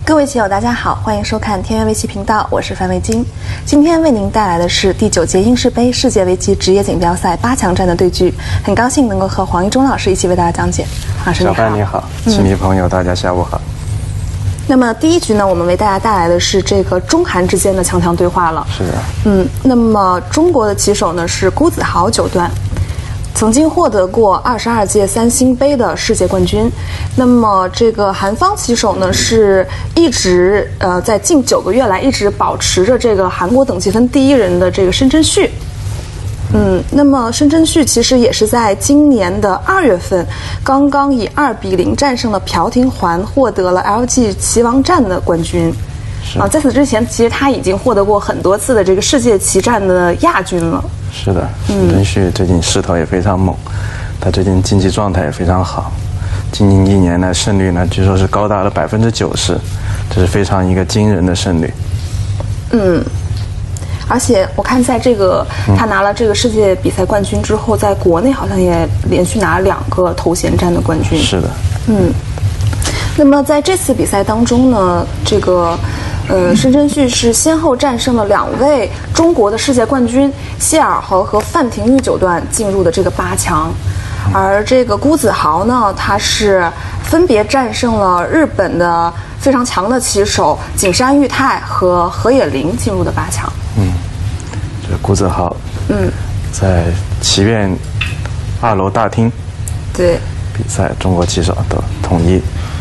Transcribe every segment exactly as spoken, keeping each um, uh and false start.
各位棋友，大家好，欢迎收看天元围棋频道，我是范卫金。今天为您带来的是第九届英式杯世界围棋职业锦标赛八强战的对局，很高兴能够和黄一中老师一起为大家讲解。老师你好。 小范你好，棋迷朋友、嗯、大家下午好。 那么第一局呢，我们为大家带来的是这个中韩之间的强强对话了。 是的。 嗯，那么中国的棋手呢是辜子豪九段。曾经获得过二十二届三星杯的世界冠军，那么这个韩方棋手呢，是一直呃在近九个月来一直保持着这个韩国等级分第一人的这个申真谞。嗯，那么申真谞其实也是在今年的二月份，刚刚以二比零战胜了朴廷桓，获得了 L G 棋王战的冠军。啊，在此之前，其实他已经获得过很多次的这个世界棋战的亚军了。 是的，申真谞最近势头也非常猛，他最近竞技状态也非常好，近近一年呢胜率呢据说是高达了百分之九十，这是非常一个惊人的胜率。 嗯，而且我看在这个他拿了这个世界比赛冠军之后，在国内好像也连续拿了两个头衔战的冠军。 是的。 嗯，那么在这次比赛当中呢，这个。呃，申真谞是先后战胜了两位中国的世界冠军谢尔豪和范廷钰九段，进入的这个八强。而这个辜子豪呢，他是分别战胜了日本的非常强的棋手景山裕太和河野绫，进入的八强。 嗯，这辜子豪，嗯，在棋院二楼大厅， 对， 比赛中国棋手都统一。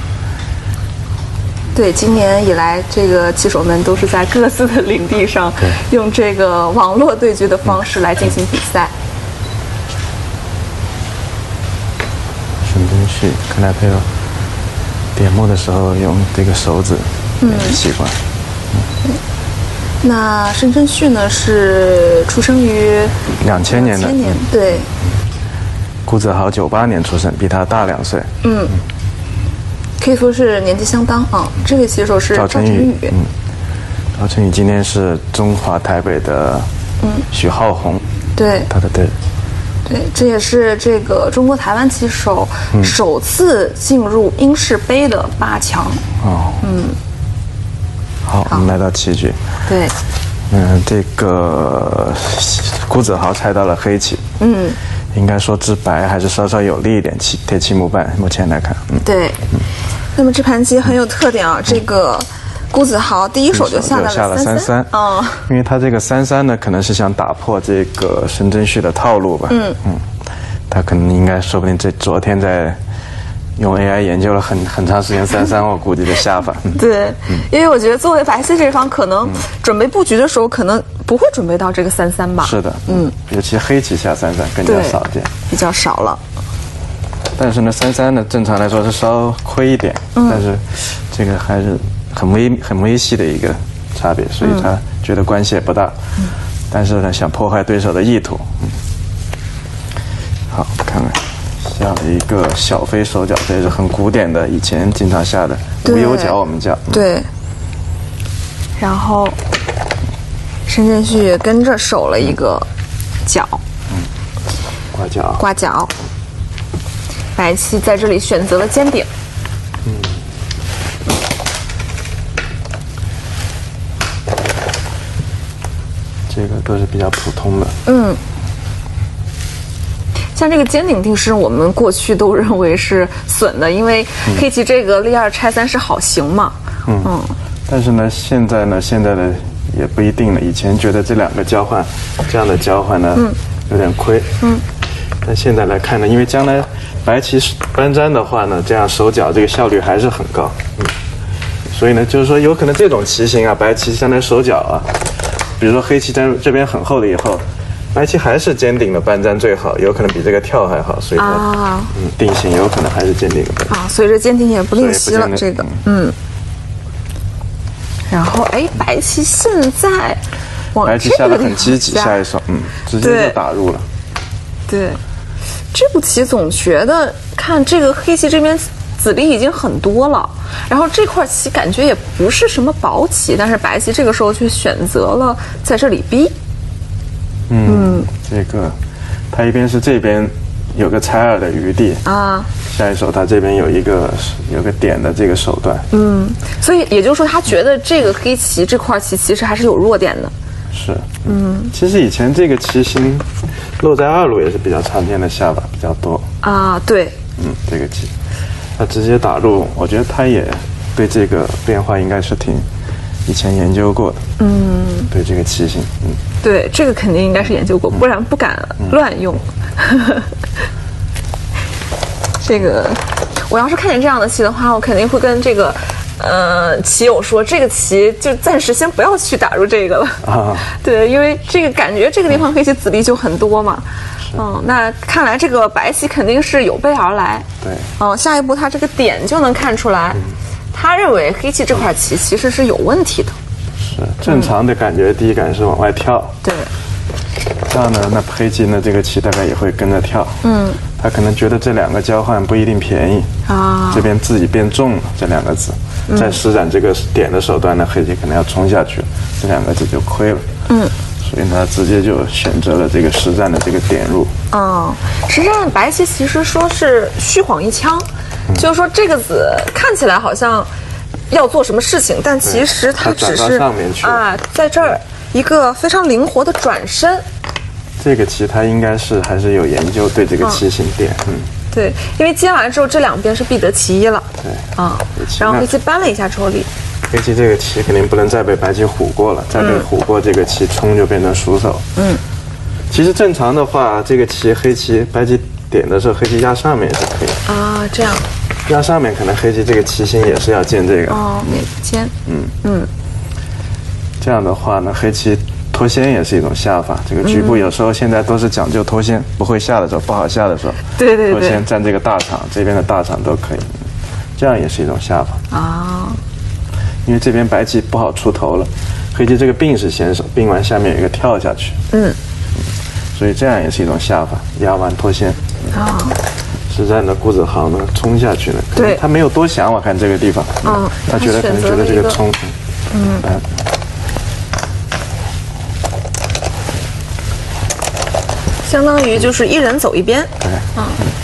对，今年以来，这个棋手们都是在各自的领地上，用这个网络对局的方式来进行比赛。 申真谞，看来他有点目的时候用这个手指的习惯。 嗯嗯、那申真谞呢，是出生于两千年的， 两千年，对。 辜子豪九八年出生，比他大两岁。嗯。嗯可以说是年纪相当啊。这位棋手是赵晨宇。 嗯，赵晨宇今天是中华台北的嗯许浩宏。 对， 他的对。 对，这也是这个中国台湾棋手首次进入英式杯的八强。 哦。嗯。好，我们来到七局。 对。 嗯，这个辜子豪猜到了黑棋。嗯。应该说治白还是稍稍有利一点，棋铁棋木半，目前来看。嗯。 对。嗯。那么这盘棋很有特点啊，这个辜子豪第一手就下了三三， 嗯，因为他这个三三呢，可能是想打破这个申真谞的套路吧，嗯嗯，他可能应该说不定这昨天在用 A I 研究了很很长时间三三，我估计的下法。 对，嗯、因为我觉得作为白棋这方，可能准备布局的时候，可能不会准备到这个三三吧。 是的，嗯，尤其黑棋下三三更加少见， 比较少了。 但是呢，三三呢，正常来说是稍亏一点，嗯、但是这个还是很微很微细的一个差别，所以他觉得关系也不大。嗯、但是呢，想破坏对手的意图。嗯、好，看看下了一个小飞手脚，这也是很古典的，以前经常下的无忧角，我们叫。 嗯、对。然后申真谞跟着守了一个角。 嗯。刮角。 刮角。白棋在这里选择了尖顶。嗯， 这个都是比较普通的。 嗯，像这个尖顶定式，我们过去都认为是损的，因为黑棋这个立二拆三是好形嘛。 嗯，嗯但是呢，现在呢，现在的也不一定了。以前觉得这两个交换，这样的交换呢，嗯、有点亏。嗯，但现在来看呢，因为将来。白棋搬粘的话呢，这样手脚这个效率还是很高，嗯，所以呢，就是说有可能这种棋形啊，白棋相当于手脚啊，比如说黑棋粘这边很厚了以后，白棋还是尖顶的搬粘最好，有可能比这个跳还好，所以啊，嗯，定型有可能还是尖顶的搬粘。 啊，所以这尖顶也不吝惜了这个，嗯。然后哎，白棋现在往白棋下得很积极，下一手，嗯，直接就打入了， 对。这步棋总觉得看这个黑棋这边子力已经很多了，然后这块棋感觉也不是什么薄棋，但是白棋这个时候却选择了在这里逼。 嗯，嗯这个他一边是这边有个采耳的余地啊。 下一手他这边有一个有个点的这个手段， 嗯，所以也就是说，他觉得这个黑棋这块棋其实还是有弱点的。 是，嗯，其实以前这个棋形落在二路也是比较常见的下法，比较多啊。对， 嗯，这个棋，他直接打入，我觉得他也对这个变化应该是挺以前研究过的，嗯，对这个棋形，嗯， 对，这个肯定应该是研究过，不然不敢乱用。嗯、这个，我要是看见这样的棋的话，我肯定会跟这个。呃，棋友说这个棋就暂时先不要去打入这个了啊，对，因为这个感觉这个地方黑棋子力就很多嘛，嗯，那看来这个白棋肯定是有备而来， 对， 嗯，下一步他这个点就能看出来，嗯、他认为黑棋这块棋其实是有问题的， 是正常的感觉，嗯、第一感是往外跳， 对， 这样呢，那黑棋呢这个棋大概也会跟着跳，嗯，他可能觉得这两个交换不一定便宜啊，这边自己变重了这两个子。再施展这个点的手段呢，黑棋可能要冲下去了，这两个子就亏了。嗯，所以他直接就选择了这个实战的这个点入。 哦，实战白棋其实说是虚晃一枪，嗯、就是说这个子看起来好像要做什么事情，但其实它只是啊，在这儿一个非常灵活的转身。 这个棋他应该是还是有研究对这个棋形点，嗯。嗯对，因为接完之后，这两边是必得其一了。 对， 啊，然后黑棋扳了一下抽力。 黑棋这个棋肯定不能再被白棋虎过了，再被虎过，这个棋冲就变成熟手。嗯，其实正常的话，这个棋黑棋白棋点的时候，黑棋压上面也是可以。 啊，这样。 压上面可能黑棋这个棋形也是要见这个。 哦，也尖。嗯嗯。 这样的话呢，黑棋。脱先也是一种下法，这个局部有时候现在都是讲究脱先，不会下的时候，不好下的时候， 对对对， 脱先占这个大场，这边的大场都可以，这样也是一种下法啊。因为这边白棋不好出头了，黑棋这个并是先手，并完下面有一个跳下去，嗯，所以这样也是一种下法，压完脱先啊。实战的顾子豪呢，冲下去呢， 对， 他没有多想，我看这个地方，嗯，他觉得可能觉得这个冲，嗯。嗯相当于就是一人走一边， 对，嗯，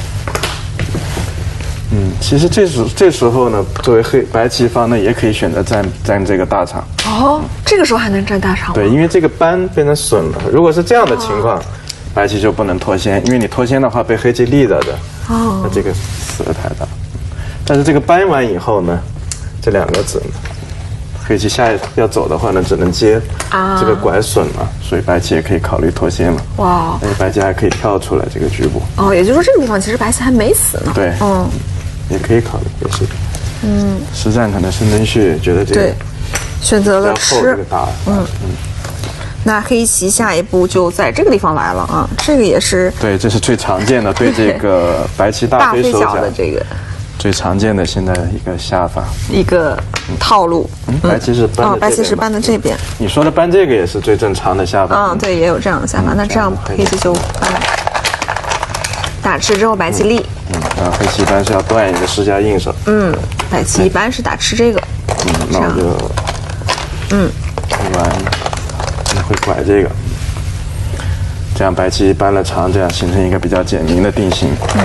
嗯，其实这时这时候呢，作为黑白棋方呢，也可以选择占占这个大场。 哦，这个时候还能占大场吗？ 对，因为这个扳变成损了。如果是这样的情况，哦、白棋就不能脱先，因为你脱先的话被黑棋立着的，哦，那这个死得太大。但是这个扳完以后呢，这两个子呢。黑棋下一要走的话呢，只能接啊，这个拐损了，所以白棋也可以考虑脱先了。哇，而且白棋还可以跳出来这个局部。 哦，也就是说这个地方其实白棋还没死呢。 对，嗯，也可以考虑，也是。嗯，实战可能申真谞觉得这个对，选择了吃这个大，嗯嗯。 那黑棋下一步就在这个地方来了啊，这个也是对，这是最常见的对这个白棋大飞手脚的这个。 最常见的现在一个下法， 一个套路。 嗯，白棋是搬的， 白棋是搬的这边。 你说的搬这个也是最正常的下法。 嗯，对，也有这样的下法。那这样黑棋就搬，打吃之后白棋立。 嗯，然后黑棋一般是要断一个施加应手。 嗯，白棋一般是打吃这个。 嗯，那我就，嗯，一般你会拐这个，这样白棋搬了长，这样形成一个比较简明的定型。嗯。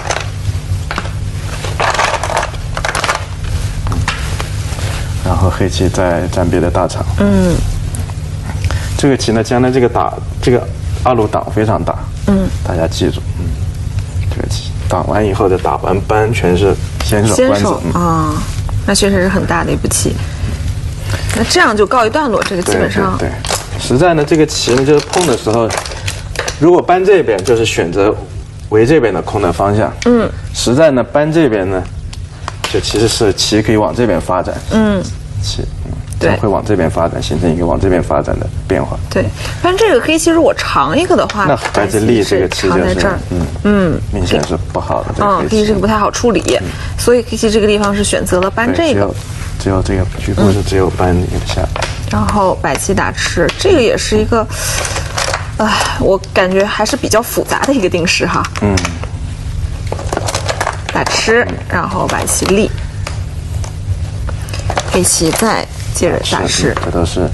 然后黑棋再占别的大场。嗯，这个棋呢，将来这个打这个二路挡非常大。嗯，大家记住，嗯，这个棋挡完以后的打完扳全是先手官子啊，那确实是很大的一步棋。那这样就告一段落，这个基本上。 对，对对实战呢，这个棋呢，就是碰的时候，如果扳这边，就是选择围这边的空的方向。嗯，实战呢，扳这边呢。就其实是棋可以往这边发展，嗯，棋，嗯，对，会往这边发展，形成一个往这边发展的变化。 对，但这个黑棋如果长一个的话， 那白棋立这个棋就是， 嗯嗯， 明显是不好的。 嗯，黑棋这个不太好处理，所以黑棋这个地方是选择了搬这个， 只有这个局部是只有搬一个下。 然后白棋打吃，这个也是一个，唉，我感觉还是比较复杂的一个定式哈。嗯。打吃，然后白棋立，黑棋再接着打吃， 这都是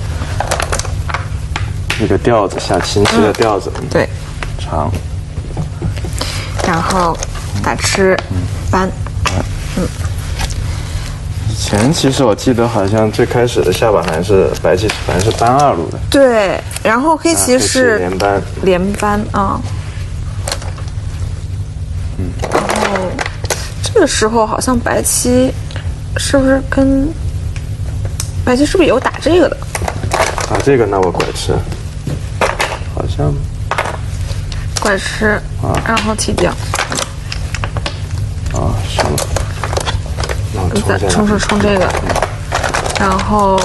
一个调子，下清晰的调子。 嗯、对， 长。 然后打吃搬，嗯。 以前其实我记得好像最开始的下把还是白棋，反正是搬二路的。 对，然后黑棋是连搬， 连搬啊。嗯，然后这个时候好像白棋是不是跟白棋是不是有打这个的？ 打这个那我拐吃，好像拐吃，啊、然后提掉。 啊，是吗？ 再冲是冲这个，然后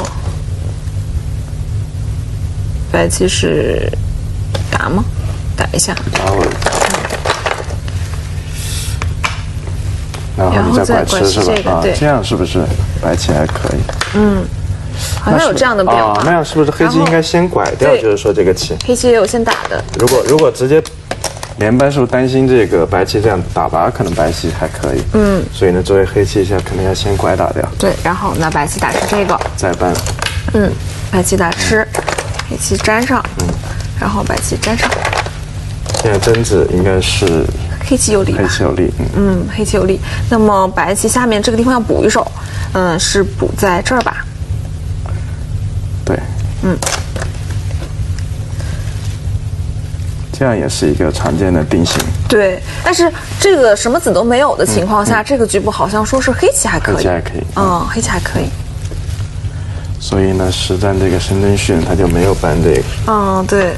白棋是打吗？打一下， 打我，然后你再拐吃是吧？啊，这样是不是白棋还可以？ 嗯，好像有这样的变化。 啊，那样是不是黑棋应该先拐掉？就是说这个棋， 黑棋也有先打的。 如果如果直接连扳，是不是担心这个白棋这样打拔，可能白棋还可以。嗯，所以呢，作为黑棋一下，可能要先拐打掉。 对，然后那白棋打吃这个， 再扳。 嗯，白棋打吃，黑棋粘上。嗯，然后白棋粘上。 现在争子应该是黑棋有利。 黑棋有利。 嗯嗯，黑棋有利。那么白棋下面这个地方要补一手，嗯，是补在这儿吧？ 对。嗯。这样也是一个常见的定型。 对，但是这个什么子都没有的情况下，嗯嗯、这个局部好像说是黑棋还可以。 黑棋还可以。 嗯，黑棋还可以。 所以呢，实战这个申真谞他就没有搬这个。 嗯，对。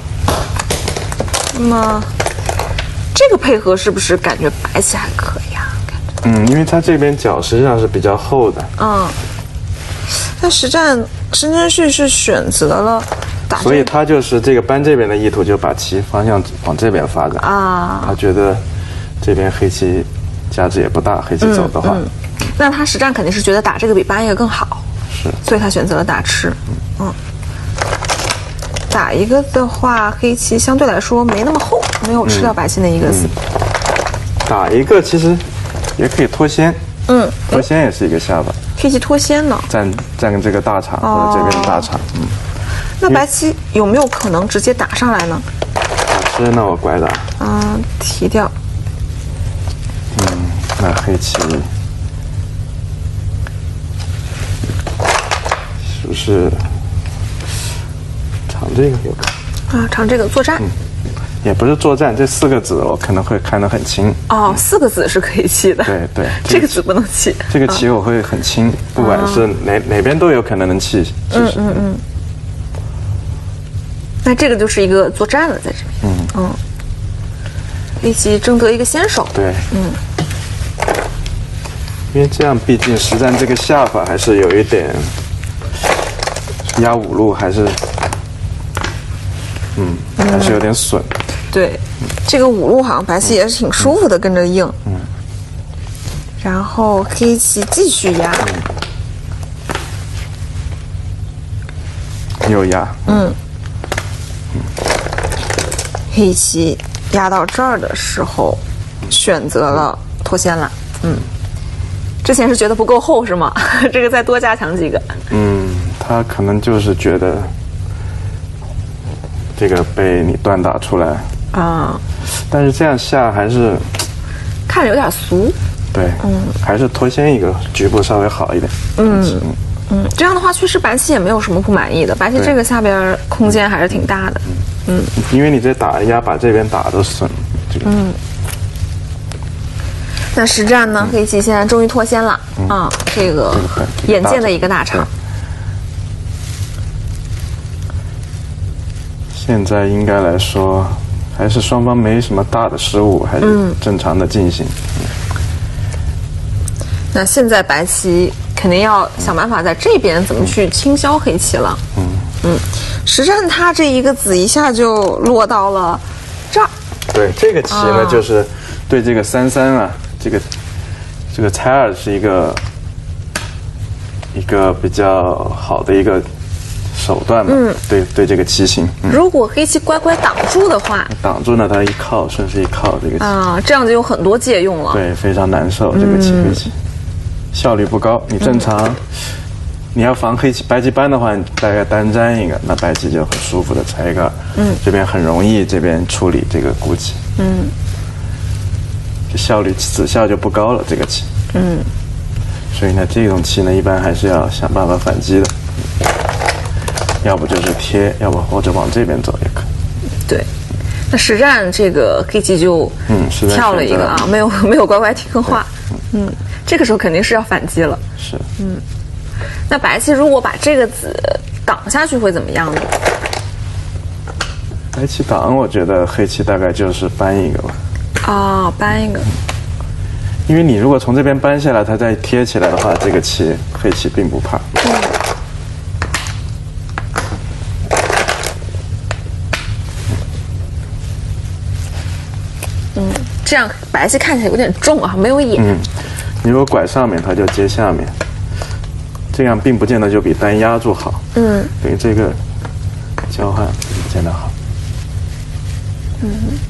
那么这个配合是不是感觉白棋还可以啊？感觉。 嗯，因为它这边角实际上是比较厚的。 嗯。但实战申真谞是选择了。 所以他就是这个搬这边的意图，就把棋方向往这边发展啊。他觉得这边黑棋价值也不大，黑棋走的话，嗯嗯、那他实战肯定是觉得打这个比搬一个更好， 是， 所以他选择了打吃。嗯，打一个的话，黑棋相对来说没那么厚，没有吃掉白棋那一个子。 嗯嗯、打一个其实也可以脱先，嗯，脱先也是一个下法。 黑棋脱先呢？ 占占这个大场、哦、或者这边的大场，嗯。 那白棋有没有可能直接打上来呢？ 打吃，那我拐打。 嗯，提掉。 嗯，那黑棋是不是长这个有可能？ 啊，长这个作战。嗯， 也不是作战，这四个子我可能会看得很清。 哦，四个子是可以弃的。 对对， 这个子不能弃。 这个棋我会很清，不管是哪哪边都有可能能弃。 嗯嗯嗯。那这个就是一个作战了，在这边。嗯嗯，黑棋争得一个先手。 对，嗯，因为这样毕竟实战这个下法还是有一点压五路，还是嗯还是有点损。 对，这个五路好像白棋也是挺舒服的，跟着应。嗯。然后黑棋继续压。 又压。 嗯。黑棋压到这儿的时候，选择了脱先了。嗯，之前是觉得不够厚是吗？这个再多加强几个。 嗯，他可能就是觉得这个被你断打出来啊，但是这样下还是看着有点俗。 对，嗯，还是脱先一个局部稍微好一点。嗯嗯，这样的话确实白棋也没有什么不满意的，白棋这个下边空间还是挺大的。嗯， 因为你这打压把这边打的损，这个。嗯。 那实战呢？黑棋现在终于脱先了、嗯、啊！这个眼见的一个大场。 现在应该来说，还是双方没什么大的失误，还是正常的进行。嗯嗯、 那现在白棋肯定要想办法在这边怎么去清消黑棋了。嗯嗯，实战他这一个子一下就落到了这儿。 对，这个棋呢，啊、就是对这个三三啊。这个这个猜二是一个一个比较好的一个手段嘛，嗯，对对这个棋形、嗯。 如果黑棋乖乖挡住的话， 挡住呢，它一靠，顺势一靠，这个棋啊，这样就有很多借用了。 对，非常难受，这个棋黑棋、嗯、效率不高。你正常、嗯、你要防黑棋白棋搬的话，你大概单粘一个，那白棋就很舒服的拆一个，嗯，这边很容易这边处理这个孤棋，嗯。 效率子效就不高了，这个棋。嗯。所以呢，这种棋呢，一般还是要想办法反击的，要不就是贴，要不或者往这边走也可以。 对。那实战这个黑棋就嗯跳了一个啊，没有没有乖乖听话。嗯，这个时候肯定是要反击了。 是。 嗯。那白棋如果把这个子挡下去会怎么样呢？ 白棋挡，我觉得黑棋大概就是搬一个吧。 哦，搬一个。 因为你如果从这边搬下来，它再贴起来的话，这个棋黑棋并不怕。嗯。 嗯，这样白棋看起来有点重啊，没有眼。 嗯，你如果拐上面，它就接下面。这样并不见得就比单压住好，嗯，等于这个交换不见得好，嗯，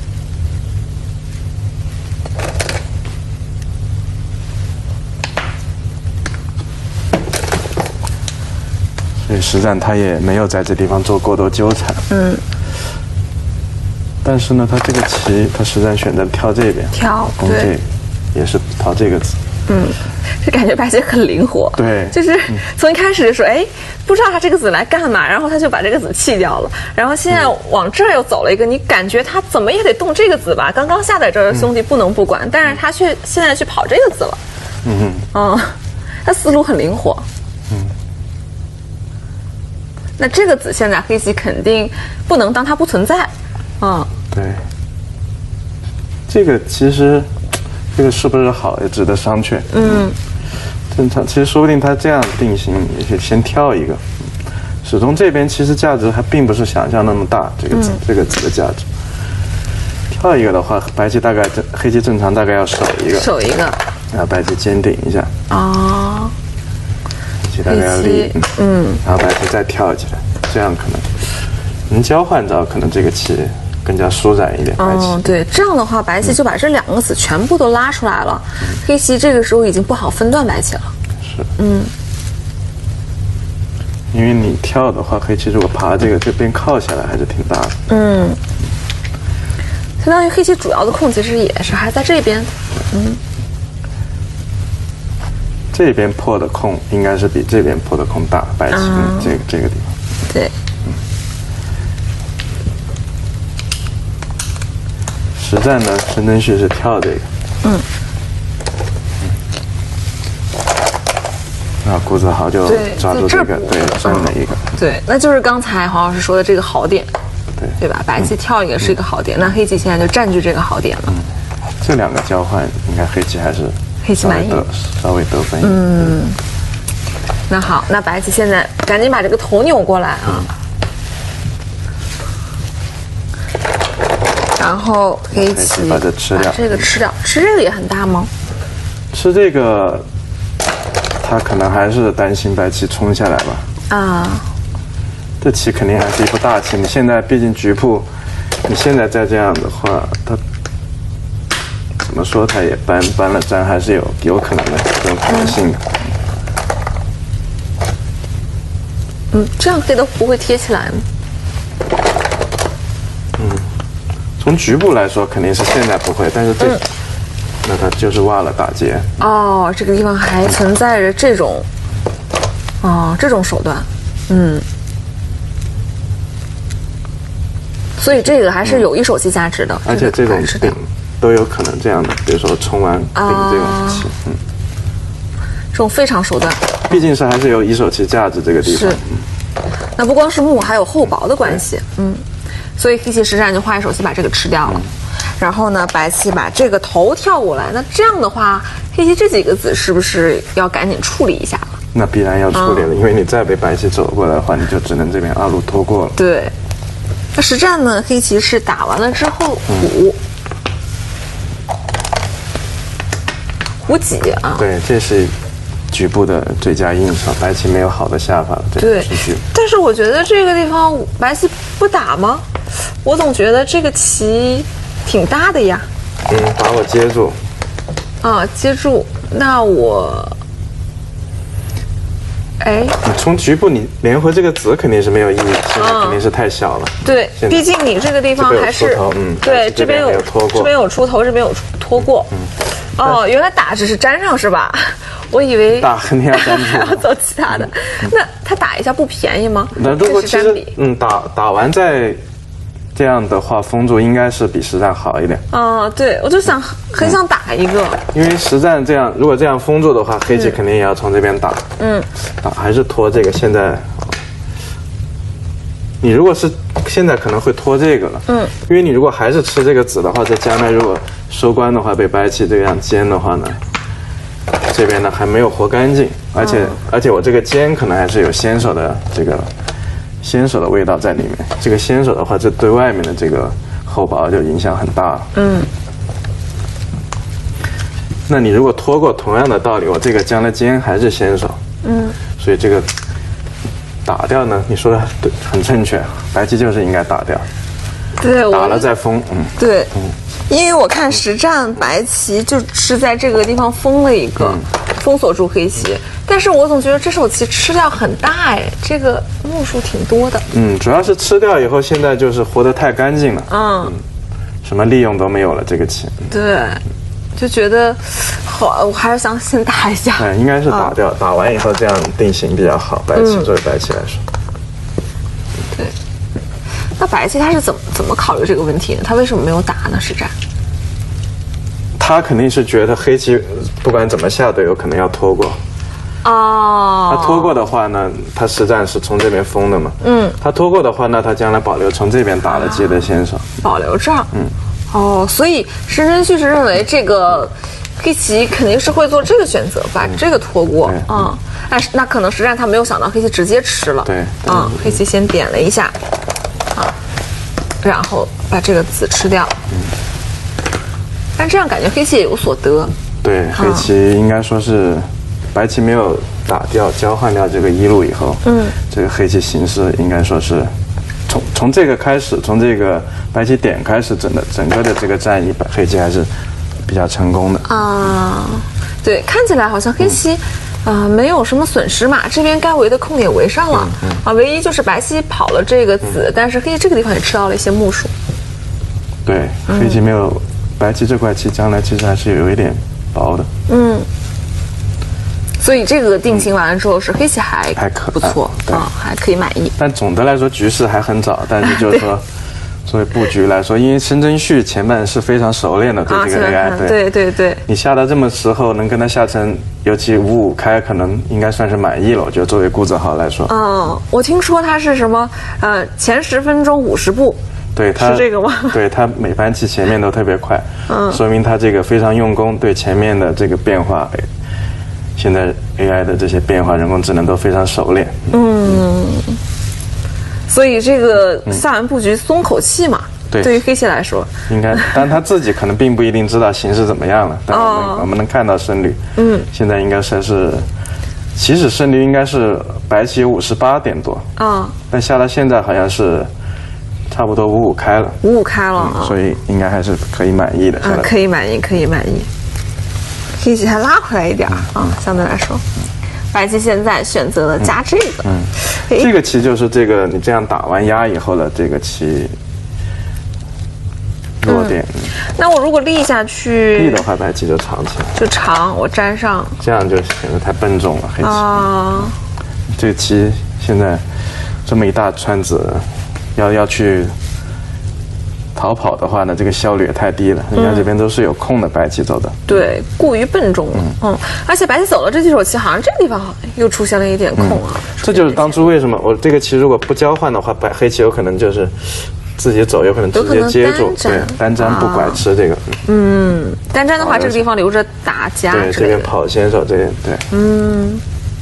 所以实战他也没有在这地方做过多纠缠，嗯，但是呢，他这个棋他实战选择跳这边， 跳攻这，也是逃这个子， 嗯。就感觉白棋很灵活， 对， 就是从一开始就说，哎，不知道他这个子来干嘛，然后他就把这个子弃掉了，然后现在往这儿又走了一个，你感觉他怎么也得动这个子吧？刚刚下在这儿的兄弟不能不管，但是他却现在去跑这个子了，嗯嗯，他思路很灵活，嗯，那这个子现在黑棋肯定不能当它不存在，嗯， 对，这个其实这个是不是好也值得商榷，嗯。正常，其实说不定他这样定型，也许先跳一个。始终这边其实价值还并不是想象那么大，这个子、嗯、这个子的价值。跳一个的话，白棋大概正黑棋正常大概要守一个， 守一个， 然后白棋尖顶一下。 哦。 黑棋大概要立，嗯，然后白棋再跳起来，这样可能能交换着，可能这个棋更加舒展一点。白棋， 嗯，对，这样的话，白棋就把这两个子全部都拉出来了。嗯、黑棋这个时候已经不好分段白棋了。 是， 嗯， 因为你跳的话，黑棋如果爬这个这边靠下来，还是挺大的。 嗯，相当于黑棋主要的空其实也是还在这边。嗯， 这边破的空应该是比这边破的空大，白棋、嗯嗯、这个这个地方。 对。 实战呢，申真谞是跳这个，嗯，那谷子豪就抓住这个，对，占了一个， 对，那就是刚才黄老师说的这个好点， 对， 对吧？白棋跳一个是一个好点，那黑棋现在就占据这个好点了。嗯， 这两个交换，应该黑棋还是黑棋满意， 稍微得分一点。 嗯，那好，那白棋现在赶紧把这个头扭过来啊。然后黑棋把这吃掉， 这个吃掉，吃这个也很大吗？ 吃这个，他可能还是担心白棋冲下来吧。啊，这棋肯定还是一步大棋。你现在毕竟局部，你现在再这样的话，他怎么说他也搬搬了粘，还是有有可能的这种可能性的。 嗯，这样黑的不会贴起来吗？ 从局部来说，肯定是现在不会，但是这，嗯、那它就是挖了打劫。 哦，这个地方还存在着这种，哦，这种手段，嗯，所以这个还是有一手棋价值的。 而且这种顶都有可能这样的，比如说冲完顶这种棋，啊、嗯， 这种非常手段， 毕竟是还是有一手棋价值这个地方。 是，那不光是目，还有厚薄的关系，嗯。所以黑棋实战就花一手棋把这个吃掉了，嗯、然后呢，白棋把这个头跳过来。那这样的话，黑棋这几个子是不是要赶紧处理一下了？ 那必然要处理了，嗯、因为你再被白棋走过来的话，你就只能这边二路拖过了。 对。那实战呢，黑棋是打完了之后虎，嗯、虎几啊？ 对，这是局部的最佳映射，白棋没有好的下法。 对，但是我觉得这个地方白棋不打吗？我总觉得这个棋挺大的呀。 嗯，把我接住。 啊，接住。那我哎， 你从局部你连回这个子肯定是没有意义，现在肯定是太小了。 对，毕竟你这个地方还是嗯， 对，这边有拖过， 这边有出头，这边有拖过。嗯，哦，原来打只是粘上是吧？我以为打肯定要粘住， 还要走其他的。那他打一下不便宜吗？ 那如果其实嗯打打完再这样的话，封住应该是比实战好一点。 哦，对，我就想很想打一个， 因为实战这样，如果这样封住的话，黑棋肯定也要从这边打。嗯，打还是拖这个。现在你如果是现在可能会拖这个了。嗯，因为你如果还是吃这个子的话，在将来如果收官的话，被白棋这样尖的话呢？这边呢还没有活干净，而且、嗯、而且我这个尖可能还是有先手的这个先手的味道在里面。这个先手的话，这对外面的这个厚薄就影响很大了。嗯。那你如果拖过，同样的道理，我这个将来尖还是先手。嗯。所以这个打掉呢，你说的对，很正确，白棋就是应该打掉。 对， 打了再封。嗯。 对。嗯。因为我看实战白棋就是在这个地方封了一个，嗯、封锁住黑棋，但是我总觉得这手棋吃掉很大哎，这个目数挺多的。 嗯，主要是吃掉以后，现在就是活得太干净了。嗯，嗯什么利用都没有了这个棋。 对，就觉得好，我还是想先打一下。 嗯，应该是打掉，嗯、打完以后这样定型比较好。白棋作为白棋来说。 对。那白棋他是怎么怎么考虑这个问题呢？他为什么没有打呢？实战？ 他肯定是觉得黑棋不管怎么下都有可能要拖过。哦。他拖过的话呢，他实战是从这边封的嘛。嗯。他拖过的话，那他将来保留从这边打了接的先手。 保留这儿。嗯。哦，所以申真旭是认为这个黑棋肯定是会做这个选择，把这个拖过。嗯。但是那可能实战他没有想到黑棋直接吃了。 对。 嗯，黑棋先点了一下。然后把这个子吃掉，嗯，但这样感觉黑棋也有所得。 对，黑棋应该说是白棋没有打掉交换掉这个一路以后，嗯，这个黑棋形势应该说是从从这个开始，从这个白棋点开始，整的整个的这个战役，黑棋还是比较成功的啊。对，看起来好像黑棋。嗯啊、呃，没有什么损失嘛，这边该围的空也围上了，嗯嗯、啊，唯一就是白棋跑了这个子，嗯、但是黑棋这个地方也吃到了一些目数。 对，黑棋没有，嗯、白棋这块棋将来其实还是有一点薄的。嗯。 所以这个定型完了之后，是黑棋还还可不错啊、呃，还可以满意。 但总的来说，局势还很早，但是就是说。作为布局来说，因为申真旭前半是非常熟练的，对这个 A I，、啊、 对对对对， 你下到这么时候能跟他下成，尤其五五开，可能应该算是满意了。我觉得作为顾子豪来说， 嗯，我听说他是什么呃前十分钟五十步， 对，他是这个吗？ 对他每盘棋前面都特别快，嗯，说明他这个非常用功，对前面的这个变化，现在 A I 的这些变化，人工智能都非常熟练，嗯。 所以这个下完布局松口气嘛，对，对于黑棋来说， 应该，但他自己可能并不一定知道形势怎么样了，但我们、哦、我们能看到胜率，嗯，现在应该算是，起始胜率应该是白棋五十八点多，啊、哦，但下到现在好像是差不多五五开了， 五五开了、 嗯，所以应该还是可以满意的， 嗯，可以满意，可以满意，黑棋还拉回来一点啊、嗯嗯，相对来说。白棋现在选择了加这个， 嗯，嗯这个棋就是这个你这样打完压以后的这个棋弱点。嗯、 那我如果立下去， 立的话，白棋就长起来， 就长，我粘上， 这样就显得太笨重了，黑棋。啊，这个棋现在这么一大串子，要要去逃跑的话呢，这个效率也太低了。人家这边都是有空的，白棋走的。 对，过于笨重了。嗯，嗯而且白棋走了这几手棋，好像这个地方又出现了一点空啊。嗯、 这就是当初为什么我这个棋如果不交换的话，白黑棋有可能就是自己走，有可能直接接住，对，单粘不拐吃这个。 嗯，单粘的话，这个地方留着打夹。 对，这边跑先手，这边对。嗯。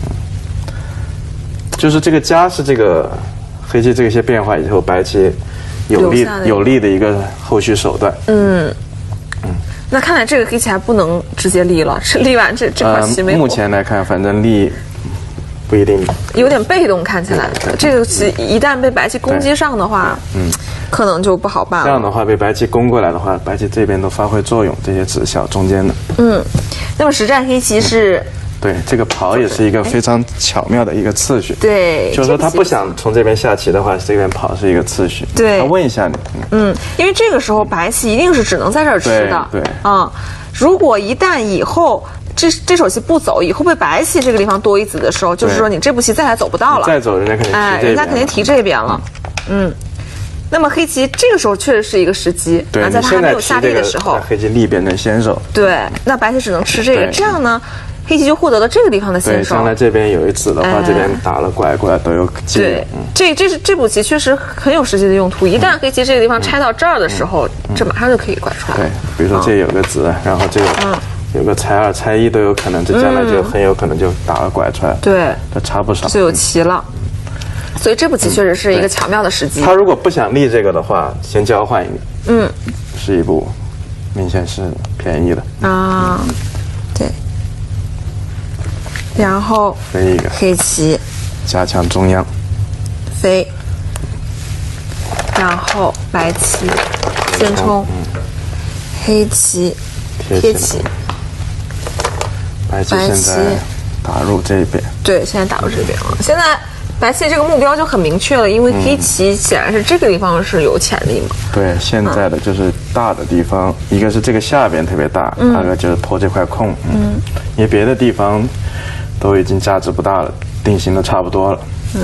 就是这个夹是这个黑棋这些变化以后，白棋。有利有利的一个后续手段。嗯嗯，那看来这个黑棋还不能直接立了，是立完这这块棋没有、 呃。目前来看，反正立不一定， 有点被动，看起来这个棋一旦被白棋攻击上的话，嗯，可能就不好办了。 这样的话，被白棋攻过来的话，白棋这边都发挥作用，这些子效中间的。 嗯，那么实战黑棋是对，这个跑也是一个非常巧妙的一个次序。 对， 就是说他不想从这边下棋的话，这边跑是一个次序。 对， 他问一下你。 嗯，因为这个时候白棋一定是只能在这儿吃的。 对。对啊、嗯，如果一旦以后这这手棋不走，以后被白棋这个地方多一子的时候，就是说你这步棋再来走不到了。 再走，人家肯定提这边。 哎，人家肯定提这边了。嗯。那么黑棋这个时候确实是一个时机， 对， 在他还没有下地的时候， 黑棋力变成先手。 对，那白棋只能吃这个，这样呢，黑棋就获得了这个地方的先手。 对，将来这边有一子的话，哎、这边打了拐过来都有机会。 对，嗯、这这是这步棋确实很有实际的用途。一旦黑棋这个地方拆到这儿的时候，嗯、这马上就可以拐出来。 对，比如说这有个子，嗯、然后这个。嗯有个拆二、拆一都有可能，这将来就很有可能就打了拐出来。对，它差不少， 就有棋了。所以这步棋确实是一个巧妙的时机。 他如果不想立这个的话，先交换一个，嗯，是一步明显是便宜的啊。对，然后飞一个黑棋， 加强中央， 飞，然后白棋先冲，嗯、黑棋贴起。 白棋现在打入这边， 对，现在打入这边了。现在白棋这个目标就很明确了，因为黑棋显然是这个地方是有潜力嘛。 对，现在的就是大的地方，嗯、一个是这个下边特别大，嗯、二个就是破这块空。嗯，因为别的地方都已经价值不大了，定型的差不多了。嗯，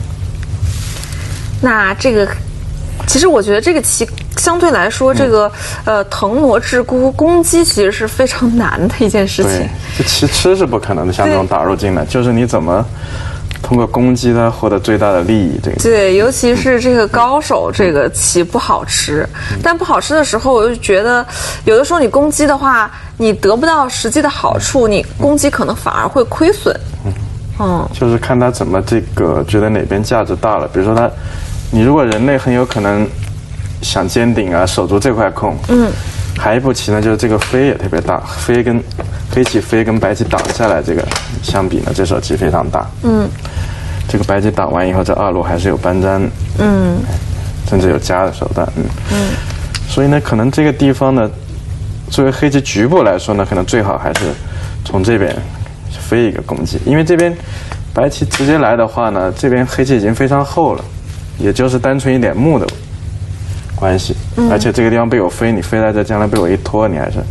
那这个。其实我觉得这个棋相对来说，这个、嗯、呃腾挪陟孤攻击其实是非常难的一件事情。 对，这棋吃是不可能的，像这种打入进来，就是你怎么通过攻击它获得最大的利益。这个对，尤其是这个高手，这个棋不好吃。嗯、但不好吃的时候，我就觉得有的时候你攻击的话，你得不到实际的好处，你攻击可能反而会亏损。嗯， 嗯就是看他怎么这个觉得哪边价值大了，比如说他。你如果人类很有可能想尖顶啊，守住这块空，嗯，还一步棋呢，就是这个飞也特别大，飞跟黑棋飞跟白棋挡下来，这个相比呢，这手棋非常大，嗯，这个白棋挡完以后，这二路还是有搬粘，嗯，甚至有加的手段，嗯嗯，所以呢，可能这个地方呢，作为黑棋局部来说呢，可能最好还是从这边飞一个攻击，因为这边白棋直接来的话呢，这边黑棋已经非常厚了。也就是单纯一点目的关系，嗯、而且这个地方被我飞，你飞在这，将来被我一拖，你还是，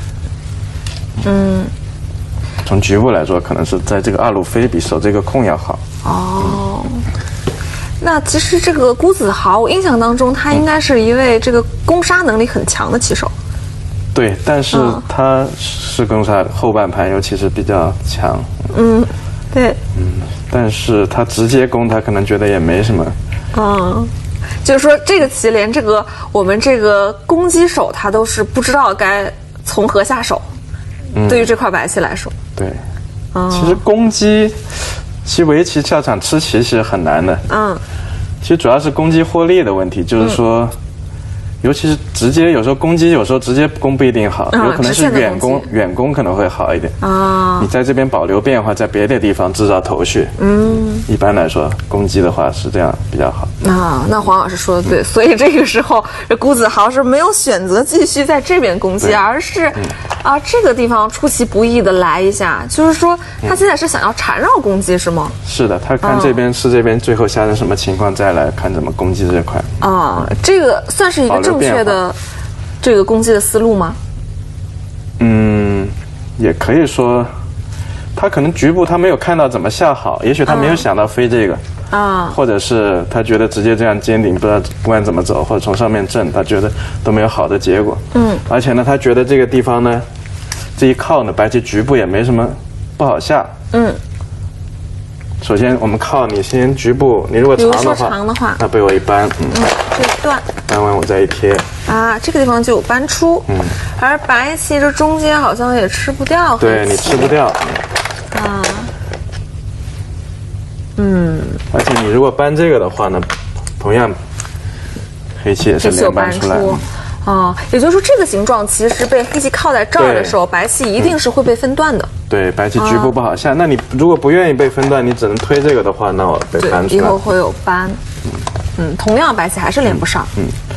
嗯，从局部来说，可能是在这个二路飞比守这个空要好。 哦，嗯、那其实这个辜子豪，我印象当中他应该是一位这个攻杀能力很强的棋手。 对，但是他是攻杀后半盘，尤其是比较强。 嗯，对。 嗯，但是他直接攻，他可能觉得也没什么。 嗯，就是说这个棋连这个我们这个攻击手他都是不知道该从何下手，嗯、对于这块白棋来说， 对，嗯、其实攻击，其实围棋下场吃棋其实很难的，嗯，其实主要是攻击获利的问题，就是说。嗯尤其是直接，有时候攻击，有时候直接攻不一定好，嗯、有可能是远攻，远攻可能会好一点。啊，你在这边保留变化，在别的地方制造头绪。嗯，一般来说，攻击的话是这样比较好。 啊，那黄老师说的对，嗯、所以这个时候，这辜子豪是没有选择继续在这边攻击，而是、嗯、啊这个地方出其不意的来一下，就是说他现在是想要缠绕攻击，是吗？ 是的，他看这边是这边最后下成什么情况，再来看怎么攻击这块。 啊，这个算是一个正确的这个攻击的思路吗？ 嗯，也可以说，他可能局部他没有看到怎么下好，也许他没有想到飞这个啊，或者是他觉得直接这样尖顶，不知道不管怎么走，或者从上面正，他觉得都没有好的结果。嗯，而且呢，他觉得这个地方呢，这一靠呢，白棋局部也没什么不好下。嗯。首先，我们靠你先局部，你如果长的话， 长的话， 那被我一扳，嗯， 嗯这一段， 扳完我再一贴， 啊，这个地方就有扳出，嗯，而白棋这中间好像也吃不掉， 对你吃不掉， 啊，嗯， 而且你如果扳这个的话呢，同样，黑棋也是连扳出来。 哦，也就是说，这个形状其实被黑棋靠在这儿的时候，白棋一定是会被分断的。 对，白棋局部不好下。啊、那你如果不愿意被分断，你只能推这个的话，那我被扳出来。 以后会有扳。嗯嗯，同样白棋还是连不上。嗯。 嗯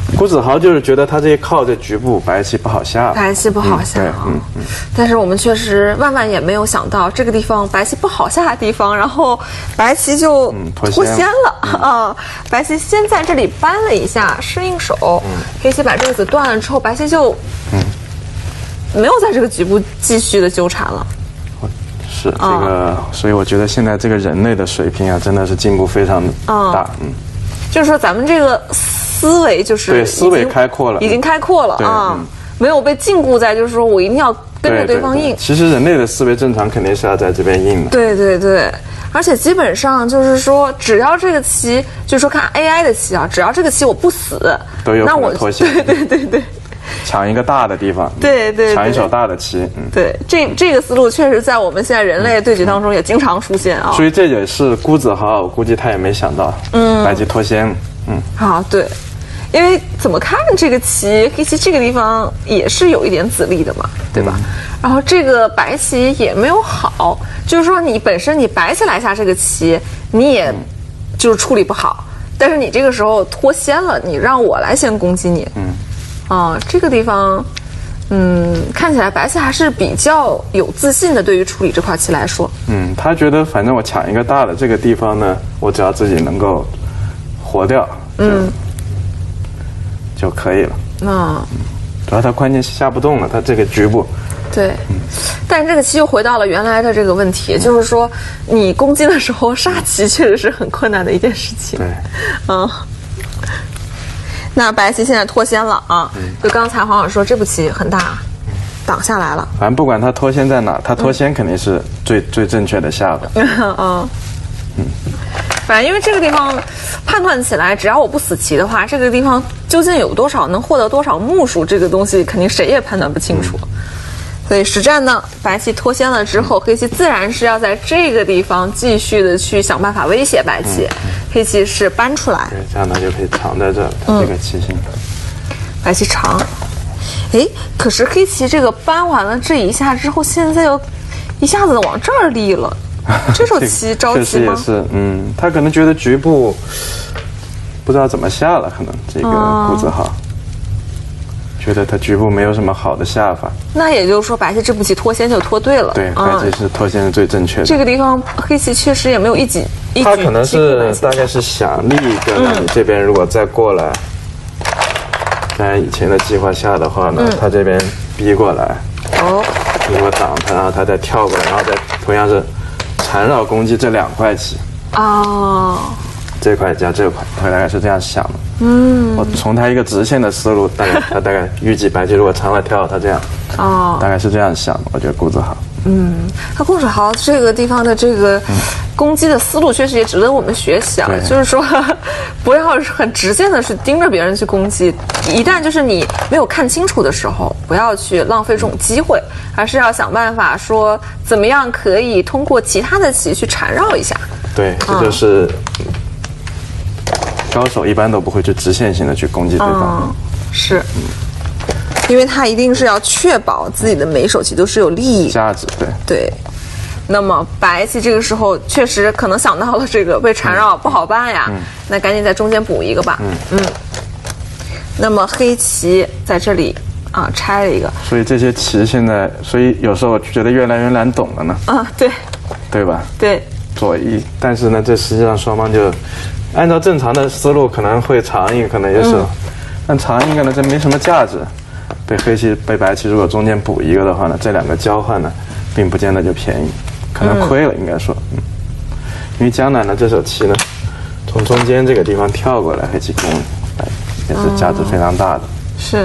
辜子豪就是觉得他这一靠这局部，白棋不好下， 白棋不好下。 嗯、对，嗯嗯。 但是我们确实万万也没有想到，这个地方白棋不好下的地方，然后白棋就脱先了啊、嗯呃！白棋先在这里扳了一下，适应手，嗯、黑棋把这个子断了之后，白棋就嗯没有在这个局部继续的纠缠了。 是这个，嗯、所以我觉得现在这个人类的水平啊，真的是进步非常大。嗯，嗯就是说咱们这个思维就是对思维开阔了， 已经开阔了啊、嗯，没有被禁锢在，就是说我一定要跟着对方硬。 对对对其实人类的思维正常肯定是要在这边硬的。 对对对，而且基本上就是说，只要这个棋，就是说看 A I 的棋啊，只要这个棋我不死， 都有可能脱线。 对对对对。 抢一个大的地方， 对 对, 对， 抢一手大的棋，嗯， 对，这这个思路确实在我们现在人类对局当中也经常出现啊。 所以这也是辜子豪，我估计他也没想到，嗯，白棋脱先，嗯， 好，对，因为怎么看这个棋，黑棋这个地方也是有一点子力的嘛，对吧？嗯、然后这个白棋也没有好，就是说你本身你白棋来下这个棋，你也就是处理不好，但是你这个时候脱先了，你让我来先攻击你，嗯。啊、哦，这个地方，嗯，看起来白棋还是比较有自信的，对于处理这块棋来说。 嗯，他觉得反正我抢一个大的这个地方呢，我只要自己能够活掉，嗯，就可以了。 那、嗯， 主要他关键是下不动了，他这个局部。 对，嗯、但是这个棋又回到了原来的这个问题，就是说你攻击的时候杀棋确实是很困难的一件事情。 对， 嗯。那白棋现在脱先了啊！嗯、就刚才黄老师说这步棋很大，挡下来了。 反正不管他脱先在哪，他脱先肯定是最、嗯、最正确的下法。 嗯嗯，反正因为这个地方判断起来，只要我不死棋的话，这个地方究竟有多少能获得多少目数，这个东西肯定谁也判断不清楚。嗯、所以实战呢，白棋脱先了之后，黑棋自然是要在这个地方继续的去想办法威胁白棋。嗯嗯黑棋是搬出来， 对，这样它就可以藏在这，它这个棋形。 嗯、白棋长，哎，可是黑棋这个搬完了这一下之后，现在又一下子往这儿立了，这手棋着急吗？ 确实也是，嗯，他可能觉得局部不知道怎么下了，可能这个辜子豪、嗯、觉得他局部没有什么好的下法。 那也就是说，白棋这步棋脱先就脱对了。 对，白棋是脱先是最正确的。 这个地方黑棋确实也没有一举。 他可能是大概是想立一个，那你这边如果再过来，在以前的计划下的话呢，嗯、他这边逼过来，哦，如果挡他，然后他再跳过来，然后再同样是缠绕攻击这两块棋。哦，这块加这块，他大概是这样想的。嗯，我从他一个直线的思路，大概他大概预计白棋如果长了跳，他这样，哦，大概是这样想的。我觉得辜子豪。 嗯，他辜子豪这个地方的这个攻击的思路确实也值得我们学习啊。就是说，不要很直线的去盯着别人去攻击，一旦就是你没有看清楚的时候，不要去浪费这种机会，而是要想办法说怎么样可以通过其他的棋去缠绕一下。 对，这就是、嗯、高手一般都不会去直线性的去攻击对方。 嗯、是。嗯，因为他一定是要确保自己的每手棋都是有利益价值，对对。那么白棋这个时候确实可能想到了这个被缠绕、嗯、不好办呀，嗯、那赶紧在中间补一个吧。嗯嗯。那么黑棋在这里啊拆了一个， 所以这些棋现在，所以有时候我觉得越来越难懂了呢。 啊，对， 对吧？ 对。 左一，但是呢，这实际上双方就按照正常的思路可能会长一个，可能也是，嗯、但长一个呢，这没什么价值。被黑棋被白棋如果中间补一个的话呢，这两个交换呢，并不见得就便宜，可能亏了，应该说，嗯，因为江南呢这手棋呢，从中间这个地方跳过来，黑棋攻，哎，也是价值非常大的， 嗯、是。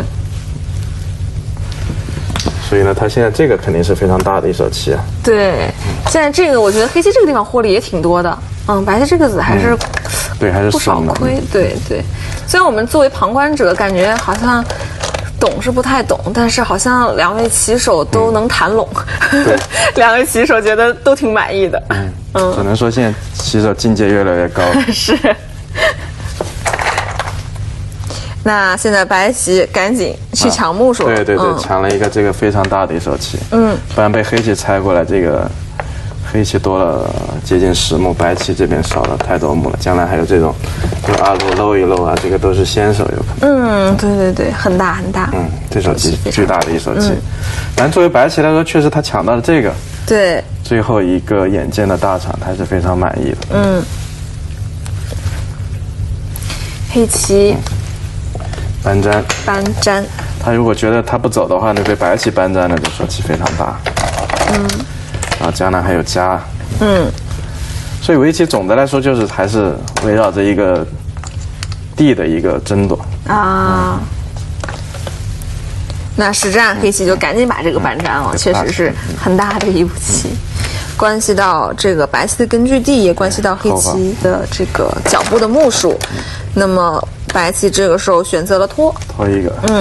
所以呢，他现在这个肯定是非常大的一手棋啊。 对，现在这个我觉得黑棋这个地方获利也挺多的，嗯，白棋这个子还是、嗯， 对，还是不少亏，对对。虽然我们作为旁观者，感觉好像。懂是不太懂，但是好像两位棋手都能谈拢，嗯、两位棋手觉得都挺满意的。 嗯嗯，只能说现在棋手境界越来越高。 是。那现在白棋赶紧去抢目数、啊。 对对对，嗯、抢了一个这个非常大的一手棋。嗯，不然被黑棋拆过来，这个黑棋多了接近十目，白棋这边少了太多目了。将来还有这种，就二路漏一漏啊，这个都是先手有可能。 嗯，对对对，很大很大。 嗯，这手棋巨大的一手棋。嗯、但作为白棋来说，确实他抢到了这个， 对， 最后一个眼见的大场，他是非常满意的。 嗯，黑棋。 嗯、搬粘。 搬粘。 他如果觉得他不走的话，那被白棋搬粘了，这手棋非常大。嗯。然后将来还有加。 嗯。 所以围棋总的来说就是还是围绕着一个地的一个争夺啊。那实战黑棋就赶紧把这个搬粘了，确实是很大的一步棋，关系到这个白棋的根据地，也关系到黑棋的这个脚步的目数。那么白棋这个时候选择了拖， 拖一个， 嗯，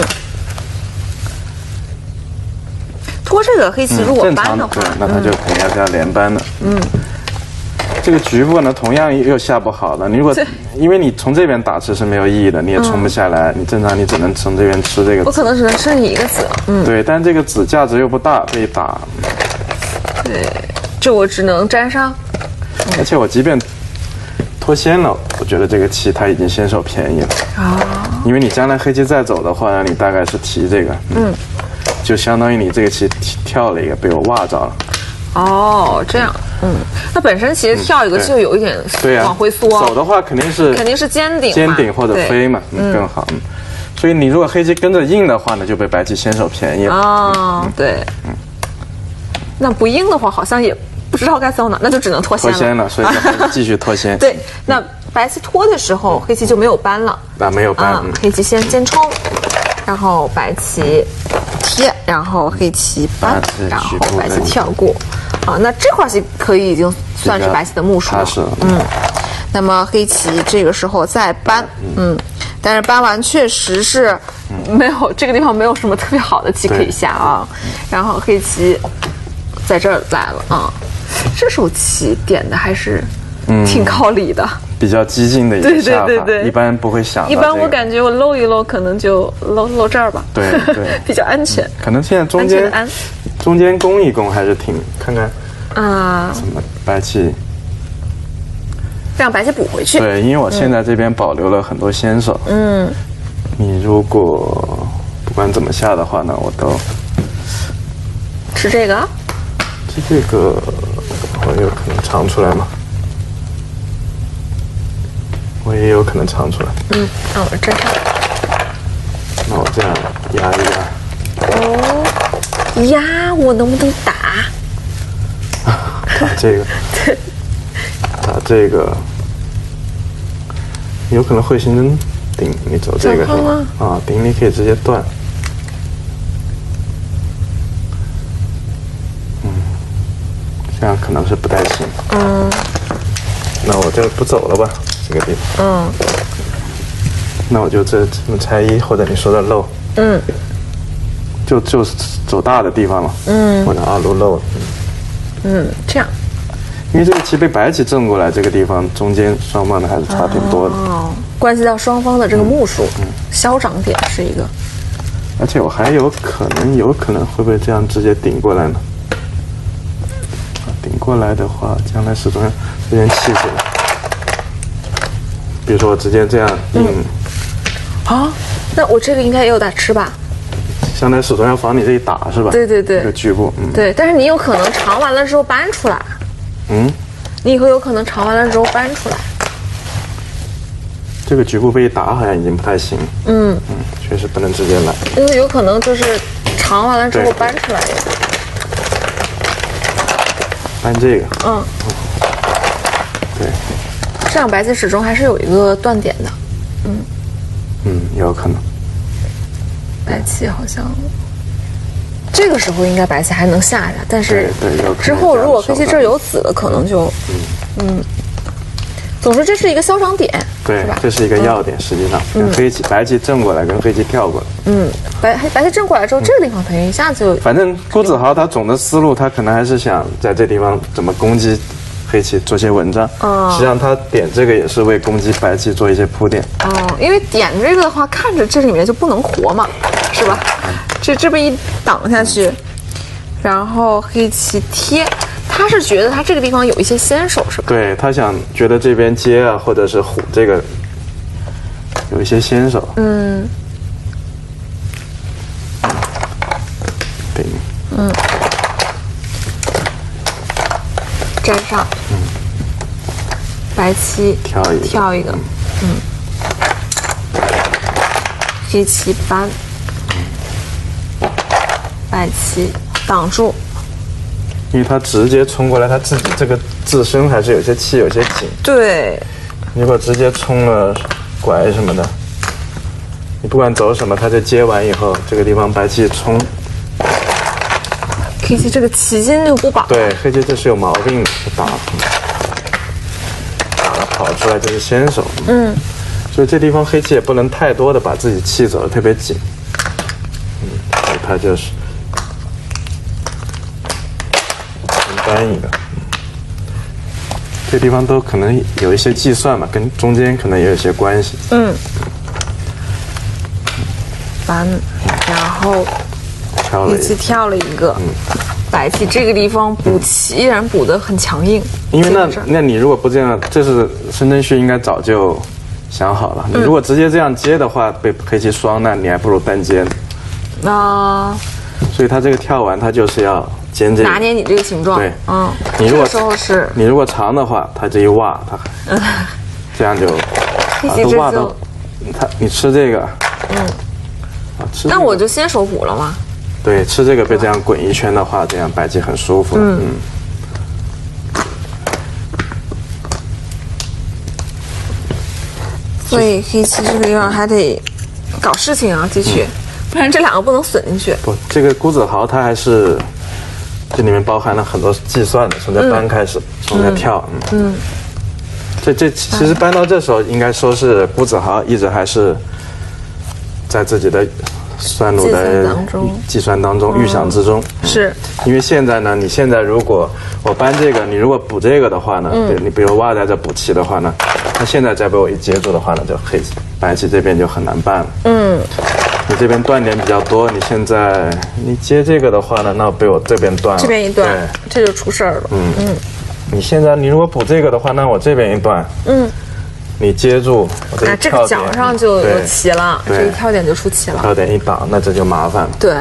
拖这个黑棋如果搬的话， 嗯、那他就肯定要加连搬的，嗯。这个局部呢，同样又下不好了。你如果因为你从这边打吃是没有意义的，你也冲不下来。嗯、你正常你只能从这边吃这个。 我可能只能吃你一个子。嗯， 对，但这个子价值又不大，被打。 对，这我只能粘上。 嗯、而且我即便脱先了，我觉得这个棋他已经先手便宜了。啊、哦。因为你将来黑棋再走的话，你大概是提这个。嗯。就相当于你这个棋跳了一个，被我挖着了。 哦，这样，嗯，那本身其实跳一个就有一点往回缩， 走的话肯定是肯定是尖顶， 尖顶或者飞嘛，嗯，更好。嗯，所以你如果黑棋跟着硬的话呢，就被白棋先手便宜了。 哦，对，嗯，那不硬的话，好像也不知道该走哪，那就只能脱先了。 脱先了，所以就继续脱先。 对，那白棋脱的时候，黑棋就没有搬了。 啊，没有搬， 黑棋先尖冲，然后白棋贴，然后黑棋搬，然后白棋跳过。啊，那这块棋可以已经算是白棋的目数了。嗯，那么黑棋这个时候再搬，嗯，但是搬完确实是没有这个地方没有什么特别好的棋可以下啊。然后黑棋在这儿来了啊，这手棋点的还是挺靠里的， 比较激进的一个下法，对对对对，一般不会想。 一般我感觉我搂一搂，可能就搂搂这儿吧。 对对， 比较安全。 可能现在中间中间攻一攻还是挺看看啊，怎么白棋让白棋补回去。 对，因为我现在这边保留了很多先手。嗯，你如果不管怎么下的话呢，我都吃这个。 吃这个，我有可能藏出来吗？我也有可能藏出来。 嗯，那我这样。 那我这样压一压。 哦，压我能不能打？ 打这个。 对。 打这个，有可能会形成顶，你走这个是吗？啊，顶你可以直接断。嗯，这样可能是不太行。嗯。那我就不走了吧。这个地方，嗯，那我就这这么拆一，或者你说的漏，嗯，就就走大的地方了，嗯，或者二路漏， 嗯，嗯，这样， 因为这个棋被白棋正过来，这个地方中间双方的还是差挺多的， 哦，关系到双方的这个目数，嗯，消长点是一个， 而且我还有可能，有可能会不会这样直接顶过来呢？顶过来的话，将来始终有点气势。比如说我直接这样，嗯， 啊，那我这个应该也有打吃吧？ 相当于始终要防你这一打是吧？ 对对对， 这个局部，嗯， 对，但是你有可能长完了之后搬出来，嗯，你以后有可能长完了之后搬出来。 这个局部被一打好像已经不太行，嗯嗯，确实不能直接来， 因为有可能就是长完了之后搬出来。 搬这个，嗯，对。 这样白棋始终还是有一个断点的，嗯， 嗯，有可能。 白棋好像这个时候应该白棋还能下下，但是之后如果黑棋这儿有子了，可能就，嗯，嗯，总之这是一个消长点， 对，这是一个要点，实际上跟黑棋白棋正过来，跟黑棋跳过来， 嗯，白白棋正过来之后，这个地方等于一下就， 反正辜子豪他总的思路，他可能还是想在这地方怎么攻击黑棋做些文章，哦，实际上他点这个也是为攻击白棋做一些铺垫。 哦，因为点这个的话，看着这里面就不能活嘛，是吧？这这么一挡下去，然后黑棋贴， 他是觉得他这个地方有一些先手是吧？ 对他想觉得这边接啊，或者是虎这个有一些先手。 嗯。 对。 嗯。粘上。嗯。白棋跳一个。 跳一个。嗯。黑棋搬。白棋挡住。 因为他直接冲过来，他自己这个自身还是有些气，有些紧。 对。 如果直接冲了拐什么的，你不管走什么，他就接完以后，这个地方白棋冲， 黑棋这个棋筋就不保。 对，黑棋这是有毛病的，打打了跑出来就是先手。嗯，所以这地方黑棋也不能太多的把自己气走得特别紧。嗯，所以他就是搬一个。这地方都可能有一些计算嘛，跟中间可能也有一些关系。 嗯。搬，然后黑棋跳了一个，嗯、白棋这个地方补棋依然补得很强硬。 因为那那你如果不这样，这是申真谞应该早就想好了。嗯、你如果直接这样接的话，被黑棋双，那你还不如单接。 那、呃， 所以他这个跳完，他就是要尖这个， 拿捏你这个形状。 对， 嗯， 你如果这时候是你如果长的话，他这一挖，他嗯、这样就黑棋这就他你吃这个，嗯。 那、这个、我就先手补了吗？ 对，吃这个被这样滚一圈的话，这样白棋很舒服。嗯。嗯所以黑棋这个地方还得搞事情啊，继续，嗯、不然这两个不能损进去。 不，这个辜子豪他还是这里面包含了很多计算的，从这搬开始，从这跳。嗯。嗯这这其实搬到这时候，应该说是辜子豪一直还是在自己的算路的计算当中、预想之中。 是。 因为现在呢，你现在如果我搬这个，你如果补这个的话呢，嗯、你比如挖在这补棋的话呢，那现在再被我一接住的话呢，就黑白棋这边就很难办了。嗯。你这边断点比较多，你现在你接这个的话呢，那被我这边断了。 这边一断，这就出事儿了。嗯嗯。 你现在你如果补这个的话，那我这边一断。嗯。你接住，我这啊，这个角上就有棋了，这个跳点就出棋了。 跳点一挡，那这就麻烦了。 对。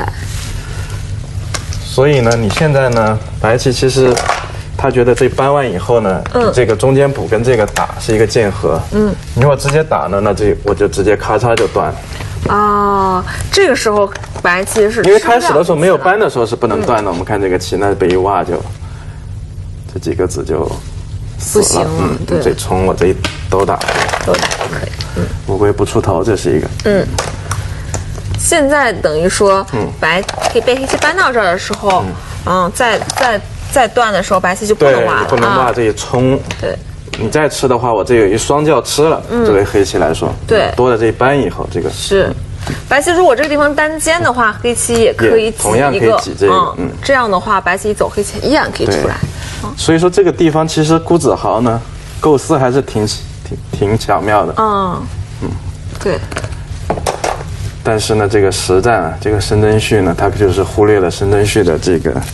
所以呢，你现在呢，白棋其实他觉得这搬完以后呢，嗯、这个中间补跟这个打是一个键合。嗯。你如果直接打呢，那这我就直接咔嚓就断了。 啊、哦，这个时候白棋是因为开始的时候没有搬的时候是不能断的。嗯、我们看这个棋，那被一挖就这几个子就。 不行了， 嗯， 对， 这冲我这一都打， 都打不可以，嗯， 乌龟不出头，这是一个， 嗯。现在等于说，嗯，白可以被黑棋搬到这儿的时候，嗯，嗯再再再断的时候，白棋就不能挖了， 不能挖这一冲， 对， 你再吃的话，我这有一双就要吃了，嗯，作为黑棋来说， 对， 多了这一搬以后，这个是。白棋如果这个地方单尖的话，黑棋也可以挤一个， 同样可以挤这个， 嗯，这样的话，白棋一走，黑棋依然可以出来。 所以说这个地方其实辜子豪呢，构思还是挺挺挺巧妙的。嗯嗯，对。 但是呢，这个实战啊，这个申真谞呢，他就是忽略了申真谞的这个，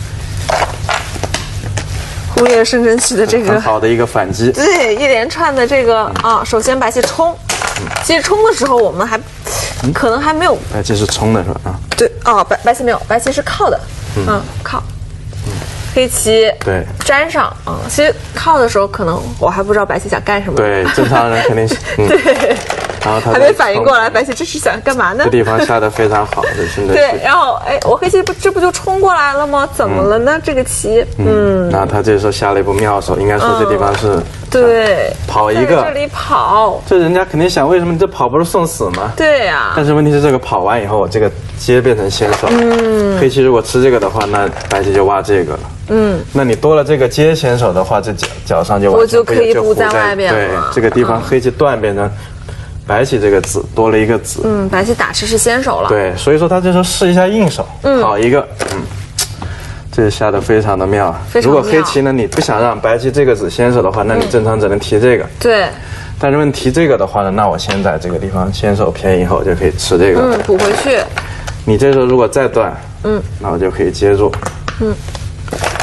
忽略了申真谞的这个很好的一个反击。 对，一连串的这个啊，首先白棋冲，其实冲的时候我们还可能还没有。 白棋是冲的是吧？啊， 对，哦，白白棋没有，白棋是靠的，嗯，靠。黑棋对粘上啊、嗯，其实靠的时候可能我还不知道白棋想干什么。 对，正常人肯定是、嗯、 对， 然后他还没反应过来，白棋这是想干嘛呢？ 这地方下的非常好，这现在对，然后哎，我黑棋不这不就冲过来了吗？怎么了呢？嗯、这个棋，嗯， 然后他这时候下了一步妙手，应该说这地方是、嗯、 对跑一个在这里跑， 这人家肯定想为什么你这跑不是送死吗？ 对呀、啊， 但是问题是这个跑完以后，我这个接变成先手，嗯，黑棋如果吃这个的话，那白棋就挖这个了。嗯，那你多了这个接先手的话，这角角上就我就可以补在外面了。 对，这个地方黑棋断变成白棋这个子多了一个子。 嗯，白棋打吃是先手了。 对，所以说他这时候试一下应手，嗯、好一个，嗯，这下的非常的妙。 非常妙。 如果黑棋呢，你不想让白棋这个子先手的话，那你正常只能提这个。 对。 但是问题提这个的话呢，那我先在这个地方先手偏以后就可以吃这个。 嗯，补回去。 你这时候如果再断，嗯，那我就可以接住。嗯。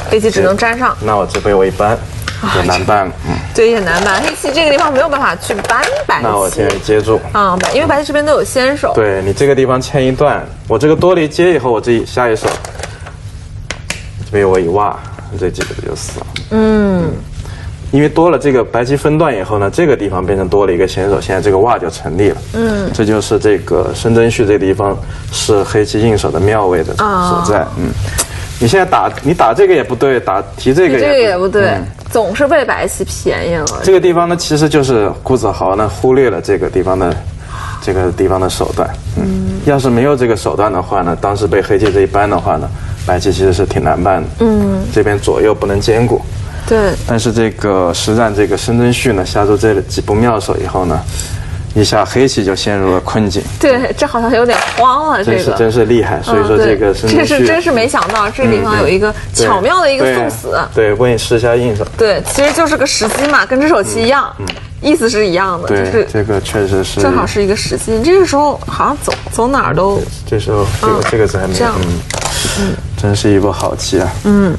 黑棋只能粘上。 那我这被我一扳，就难办了。嗯， 对，也难办。黑棋这个地方没有办法去扳白棋。 那我先接住。 啊、嗯，因为白棋这边都有先手。 对你这个地方牵一段，我这个多了一接以后，我自己下一手被我一挖，这几个就死了。嗯。因为多了这个白棋分段以后呢，这个地方变成多了一个先手，现在这个挖就成立了。嗯，这就是这个申真谞这个地方是黑棋应手的妙位的所在。哦、嗯，你现在打你打这个也不对，打提这个也不这个也不对，嗯、总是被白棋便宜了。 这个地方呢，其实就是辜子豪呢忽略了这个地方的这个地方的手段。嗯，嗯要是没有这个手段的话呢，当时被黑棋这一扳的话呢，白棋其实是挺难办的。嗯，这边左右不能兼顾。 对， 但是这个实战这个申真谞呢，下出这几步妙手以后呢，一下黑棋就陷入了困境。 对，这好像有点慌了，这个真是真是厉害。所以说这个申真谞， 这是真是没想到这个地方有一个巧妙的一个送死。 对，为你试下应手。 对，其实就是个时机嘛，跟这手棋一样，意思是一样的。 对，这个确实是正好是一个时机。这个时候好像走走哪儿都， 这时候这个这个子还没有，嗯嗯，真是一步好棋啊。嗯。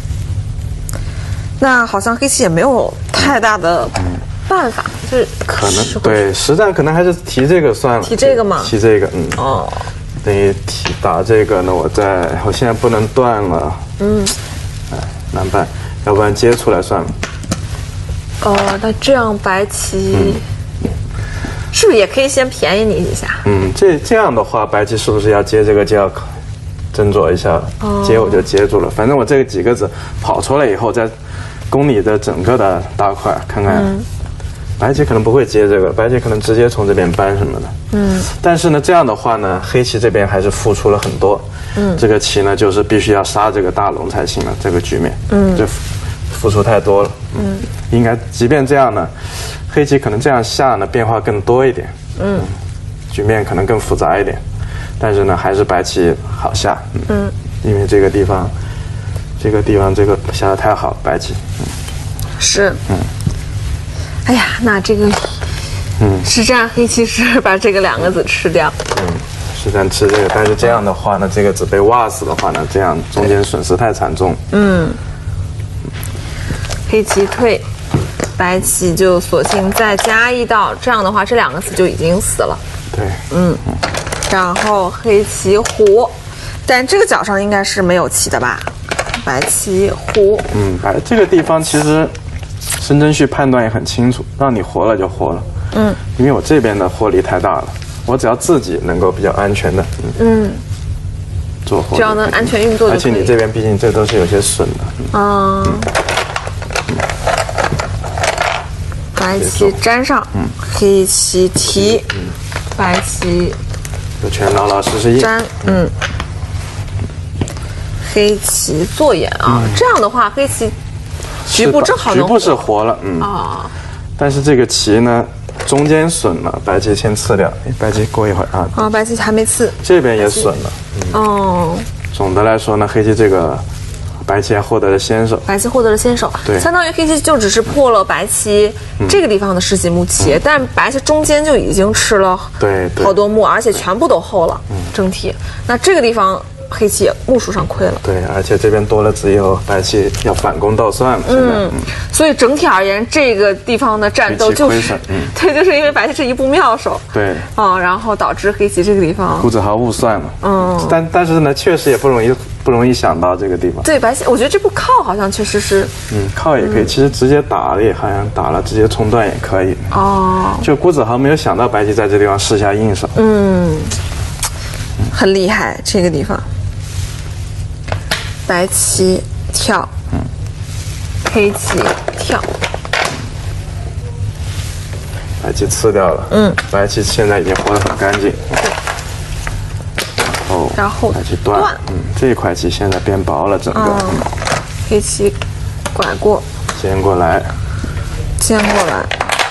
那好像黑棋也没有太大的办法，就是可能对实战可能还是提这个算了， 提这个嘛， 提这个，嗯，哦，等于提打这个呢，我在我现在不能断了，嗯，哎，难办，要不然接出来算了。 哦，那这样白棋、嗯、是不是也可以先便宜你一下？ 嗯，这这样的话，白棋是不是要接这个就要斟酌一下？哦、接我就接住了，反正我这个几个子跑出来以后再。攻你的整个的大块，看看，嗯、白棋可能不会接这个，白棋可能直接从这边扳什么的。嗯，但是呢，这样的话呢，黑棋这边还是付出了很多。嗯，这个棋呢，就是必须要杀这个大龙才行了。这个局面，嗯，就付出太多了。嗯，应该即便这样呢，黑棋可能这样下呢，变化更多一点。嗯，局面可能更复杂一点，但是呢，还是白棋好下。嗯，嗯因为这个地方。这个地方这个下的太好了，白棋，嗯， 是，嗯，哎呀，那这个，嗯，实战黑棋是把这个两个子吃掉， 嗯，实战吃这个，但是这样的话呢，这个子被挖死的话呢，这样中间损失太惨重， 嗯，黑棋退，白棋就索性再加一道，这样的话，这两个子就已经死了， 对， 嗯，然后黑棋胡，但这个角上应该是没有棋的吧？白棋胡， 嗯，白这个地方其实申真谞判断也很清楚，让你活了就活了，嗯，因为我这边的获利太大了，我只要自己能够比较安全的，嗯，嗯做活， 只要能安全运作就可以。 而且你这边毕竟这都是有些损的，嗯，嗯嗯白棋粘上，嗯，黑棋提，嗯，白棋就全老老实实应， 粘，嗯。黑棋做眼啊，嗯、这样的话，黑棋局部正好能局部是活了，嗯啊。但是这个棋呢，中间损了，白棋先刺掉，白棋过一会儿啊。 啊，白棋还没刺， 这边也损了。嗯、哦。总的来说呢，黑棋这个白棋还获得了先手。 白棋获得了先手， 对， 相当于黑棋就只是破了白棋这个地方的十几目棋，嗯、但白棋中间就已经吃了对好多目，而且全部都厚了，嗯，整体。那这个地方。黑棋也目数上亏了， 对，而且这边多了子以后，白棋要反攻倒算了。嗯， 嗯所以整体而言，这个地方的战斗就是，嗯、对，就是因为白棋是一步妙手， 对， 啊，然后导致黑棋这个地方辜子豪误算了。嗯，但但是呢，确实也不容易不容易想到这个地方。 对，白棋，我觉得这步靠好像确实是， 嗯，靠也可以，嗯、其实直接打了也好像打了，直接冲断也可以。哦，就辜子豪没有想到白棋在这地方试下应手。 嗯，很厉害这个地方。白棋跳，嗯，黑棋跳， 白棋刺掉了，嗯，白棋现在已经活得很干净，然后然后白棋断，嗯，这一块棋现在变薄了，整个，嗯， 黑棋拐过， 尖过来， 尖过来。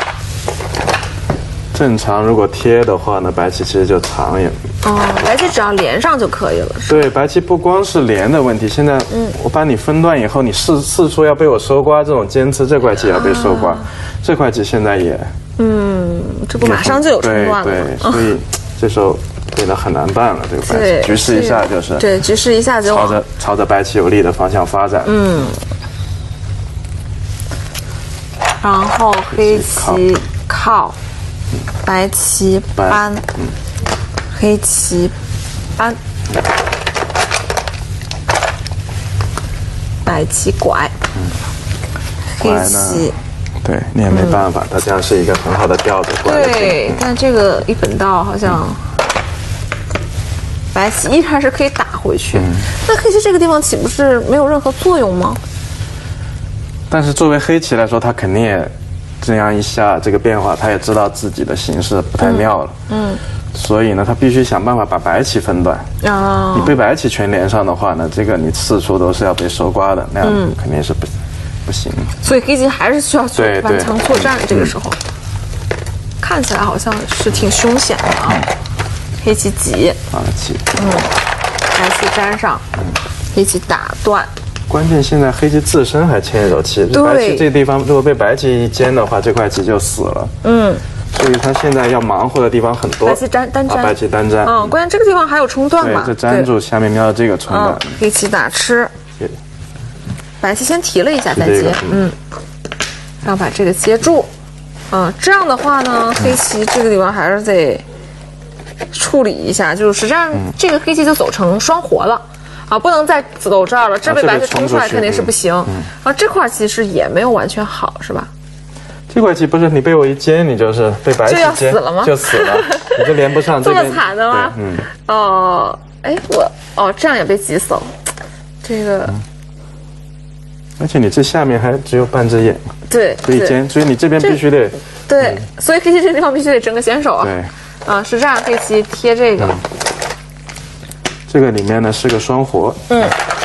正常如果贴的话呢，白棋其实就长也。 哦，白棋只要连上就可以了。 对，白棋不光是连的问题，现在嗯，我把你分段以后，你四四处要被我收刮，这种尖刺这块棋也要被收刮，啊、这块棋现在也， 嗯，这不马上就有冲断了。 对对，所以这时候变得很难办了。这个白对棋局势一下就是对，局势一下就朝着朝着白棋有利的方向发展。 嗯。然后黑棋靠，白棋搬， 嗯、 黑棋搬，白棋拐， 嗯、 黑棋。 对你也没办法，它、嗯、这样是一个很好的调子。 对，但这个一本道好像、嗯、白棋依然是可以打回去。嗯、那黑棋这个地方岂不是没有任何作用吗？ 但是作为黑棋来说，他肯定也这样一下这个变化，他也知道自己的形势不太妙了。嗯，嗯所以呢，他必须想办法把白棋分断。哦，你被白棋全连上的话呢，这个你四处都是要被收刮的，那样肯定是不、嗯、不行。 所以黑棋还是需要做顽强作战。这个时候、嗯、看起来好像是挺凶险的啊。嗯、黑棋挤， 放弃。 嗯，白棋粘上，嗯、黑棋打断。 关键现在黑棋自身还欠一手棋，白棋这个地方如果被白棋一尖的话，这块棋就死了。嗯，所以他现在要忙活的地方很多。 白棋单单粘， 啊、白棋单粘。 嗯，关键这个地方还有冲断嘛？ 对，这粘住下面瞄到这个冲断。 嗯、黑棋打吃，白棋先提了一下再接，嗯，然后把这个接住。嗯，这样的话呢，黑棋这个地方还是得处理一下，就是实际上这个黑棋就走成双活了。啊，不能再走这儿了，这被白棋冲出来肯定是不行。啊，嗯嗯、这块其实也没有完全好，是吧？ 这块棋不是你被我一尖，你就是被白棋尖， 就要死了吗？ 就死了，你就连不上。 这么惨的吗？嗯。哦，哎，我哦，这样也被挤死了，这个。嗯、 而且你这下面还只有半只眼。 对。 可以尖，所以你这边必须得。 对，嗯、所以黑棋这个地方必须得争个先手啊。 对。 啊，是这样，黑棋贴这个。嗯这个里面呢是个双活， 嗯，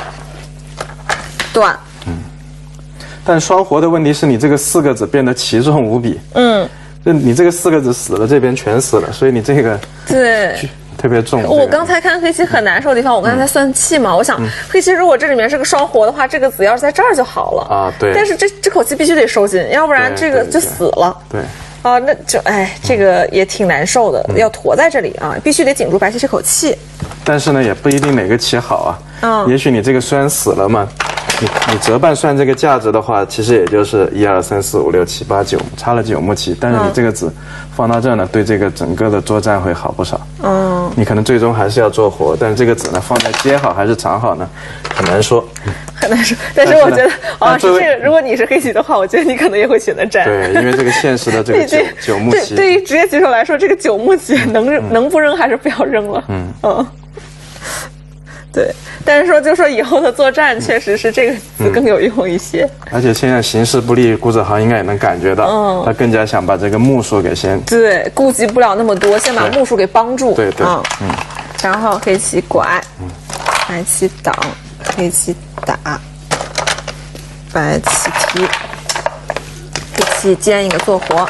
断， 嗯，但双活的问题是你这个四个子变得奇重无比，嗯，就你这个四个子死了，这边全死了，所以你这个对特别重。 我刚才看黑棋很难受的地方，我刚才在算气嘛，我想黑棋如果这里面是个双活的话，这个子要是在这儿就好了啊，对， 但是这这口气必须得收紧，要不然这个就死了， 对。 啊，那就哎，这个也挺难受的，嗯、要驮在这里啊，必须得紧住白棋这口气。 但是呢，也不一定哪个棋好啊。嗯，也许你这个虽然死了嘛，你你折半算这个价值的话，其实也就是一二三四五六七八九，差了九目棋。但是你这个子放到这儿呢，对这个整个的作战会好不少。嗯，你可能最终还是要做活，但是这个子呢，放在接好还是藏好呢，很难说。 很难说，但是我觉得啊，是这个，如果你是黑棋的话，我觉得你可能也会选择粘。 对，因为这个现实的这个九九目棋， 对，对于职业棋手来说，这个九目棋能扔、嗯、能不扔还是不要扔了。嗯嗯，对，但是说就说以后的作战，确实是这个子更有用一些。 嗯、而且现在形势不利，辜子豪应该也能感觉到，嗯，他更加想把这个目数给先对，顾及不了那么多，先把目数给帮助。 对对，嗯嗯，然后黑棋拐，嗯，白棋挡，黑棋打，白棋提，黑棋尖一个做活，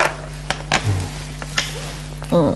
嗯，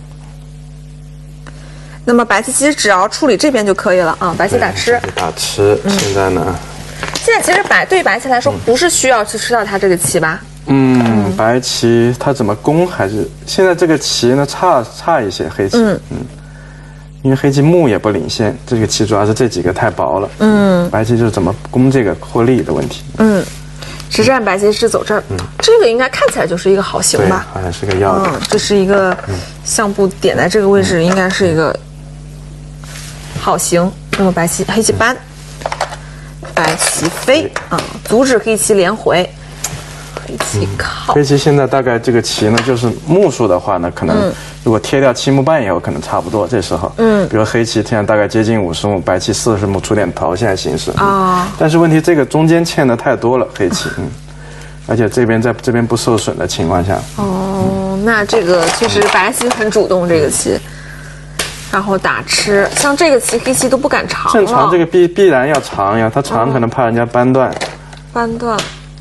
那么白棋其实只要处理这边就可以了啊。白棋打吃， 打吃，嗯、现在呢？ 现在其实白对白棋来说不是需要去吃到它这个棋吧？ 嗯，嗯白棋它怎么攻还是现在这个棋呢差差一些黑棋，嗯嗯。因为黑棋目也不领先，这个棋主要是这几个太薄了。嗯，白棋就是怎么攻这个获利的问题。嗯， 实战白棋是走这儿，嗯，这个应该看起来就是一个好形吧？ 好像是个要的。 嗯，这是一个相布点在这个位置，应该是一个好形。那么白棋黑棋搬，白棋飞啊，阻止黑棋连回。黑棋靠， 黑棋现在大概这个棋呢，就是目数的话呢，可能如果贴掉七目半以后，可能差不多这时候。嗯，比如黑棋现在大概接近五十目，白棋四十目出点头，现在形势啊。但是问题这个中间欠的太多了，黑棋，嗯，而且这边在这边不受损的情况下。 哦，那这个确实白棋很主动，这个棋。然后打吃，像这个棋黑棋都不敢长了。 正常这个必必然要长呀，他长可能怕人家扳断。 扳断。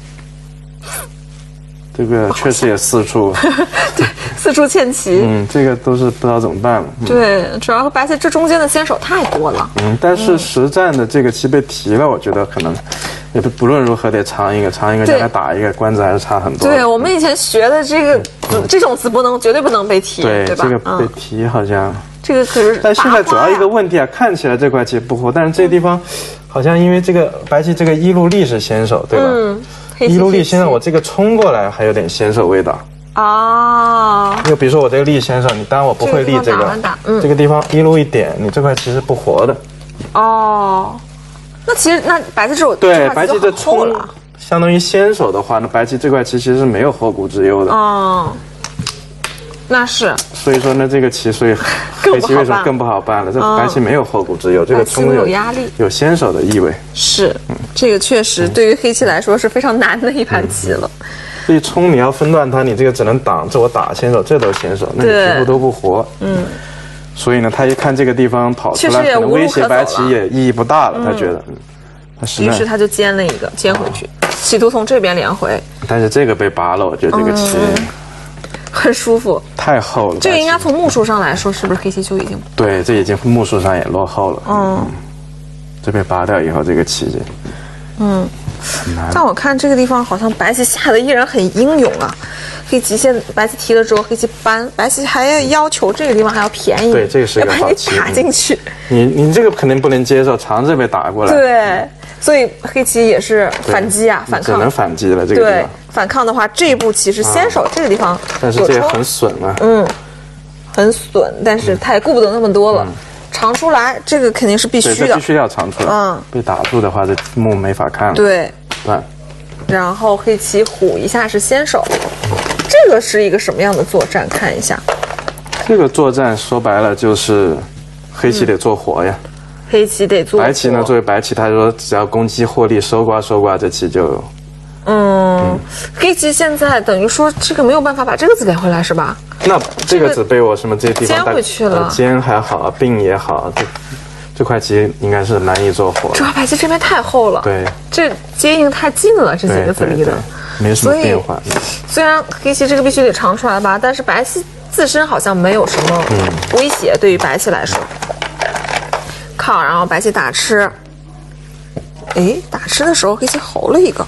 这个确实也四处， 对，四处欠棋。 嗯，这个都是不知道怎么办了。嗯、 对，主要白棋这中间的先手太多了。 嗯，但是实战的这个棋被提了，我觉得可能也不不论如何得长一个，长一个将来打一个，关子还是差很多。 对，我们以前学的这个、嗯、这种子不能绝对不能被提， 对， 对吧？ 这个被提好像。 这个可是。 但现在主要一个问题啊，看起来这块棋不活，但是这个地方好像因为这个白棋这个一路力是先手，对吧？嗯，一路力先手，我这个冲过来还有点先手味道。 哦。 就比如说我这个力先手，你当然我不会力这个，嗯、这个地方一路一点，你这块棋是不活的。 哦。那其实那白棋这种对白棋这冲相当于先手的话，那白棋这块棋其实是没有后顾之忧的。 哦。那是， 所以说呢，这个棋，所以黑棋为什么更不好办了？这白棋没有后顾之忧，这个冲有压力， 有先手的意味。 是，嗯，这个确实对于黑棋来说是非常难的一盘棋了。 所以冲你要分断它，你这个只能挡，这我打先手，这都是先手，那你几乎都不活。嗯。所以呢，他一看这个地方跑出来，可能威胁白棋也意义不大了，他觉得，嗯，他于是他就尖了一个，尖回去，企图从这边连回。 但是这个被拔了，我觉得这个棋。 很舒服， 太厚了。 这个应该从目数上来说，是不是黑棋就已经对？这已经目数上也落后了。嗯，嗯这被拔掉以后，这个棋就嗯，但我看这个地方好像白棋下的依然很英勇啊。黑棋现白棋提了之后，黑棋搬，白棋还要要求这个地方还要便宜， 对，这个是一个好棋， 打进去。 你你这个肯定不能接受，长着被打过来。 对，所以黑棋也是反击啊，反抗， 只能反击了。这个地方。 反抗的话，这一步棋是先手、啊、这个地方， 但是这也很损啊。 嗯，很损，但是他也顾不得那么多了。嗯、长出来，这个肯定是必须的， 必须要长出来。嗯，被打住的话，这目没法看了。 对， 断。 然后黑棋虎一下是先手，这个是一个什么样的作战？看一下。 这个作战说白了就是黑棋得做活呀。嗯、 黑棋得做活。 白棋呢，作为白棋，他说只要攻击获利收刮收刮，这棋就。 嗯，嗯黑棋现在等于说这个没有办法把这个子连回来是吧？ 那这个子被我什么这些地方尖回去了， 尖还好，并也好，这这块棋应该是难以做活。 主要白棋这边太厚了， 对， 这接应太近了，这几个子离的没什么变化。 虽然黑棋这个必须得长出来吧，但是白棋自身好像没有什么威胁，嗯、对于白棋来说。靠，然后白棋打吃，哎，打吃的时候黑棋侯了一个。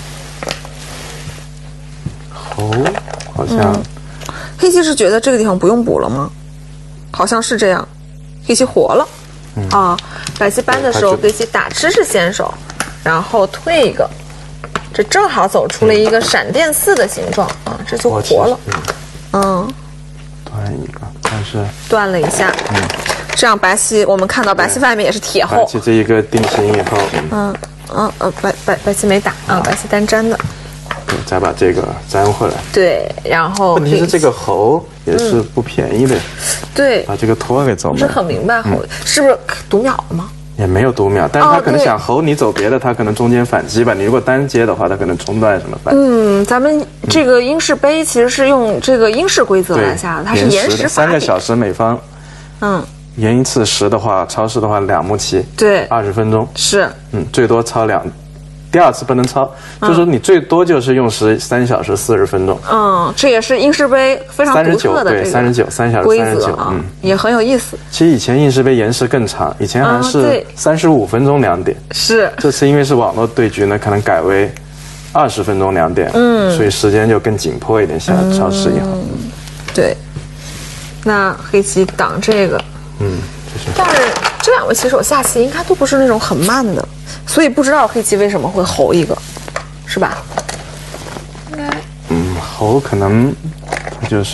侯好像、嗯， 黑棋是觉得这个地方不用补了吗？好像是这样，黑棋活了。嗯、啊，白棋搬的时候，黑棋打吃是先手，然后退一个，这正好走出了一个闪电四的形状、嗯、啊，这就活了。嗯， 断一个，但是断了一下。嗯，这样白棋我们看到白棋外面也是铁厚。 白棋这一个定型以后， 嗯嗯呃白白白棋没打啊，白棋单粘的。 再把这个粘回来。 对，然后问题是这个侯也是不便宜的。嗯、 对， 把这个拖给走。 不是很明白侯、嗯、是不是读秒了吗？ 也没有读秒，但是他可能想侯你走别的，他可能中间反击吧。你如果单接的话，他可能中断什么反击。 嗯，咱们这个英式杯其实是用这个英式规则来下的，它是延时法。 三个小时每方。嗯。延一次时的话，超时的话两目棋。 对。 二十分钟。 是。 嗯，最多超两。第二次不能超，嗯、就是说你最多就是用时三小时四十分钟。 嗯，这也是英式杯非常独特的这个三十九三小时三十九， 嗯，也很有意思。 其实以前英式杯延时更长，以前还是三十五分钟两点。 是。 这次因为是网络对局呢，可能改为二十分钟两点，嗯，所以时间就更紧迫一点。下超时以后，嗯、 对。那黑棋挡这个， 嗯， 但是这两位棋手下棋应该都不是那种很慢的。所以不知道黑棋为什么会侯一个，是吧？应该， 嗯，侯可能他就是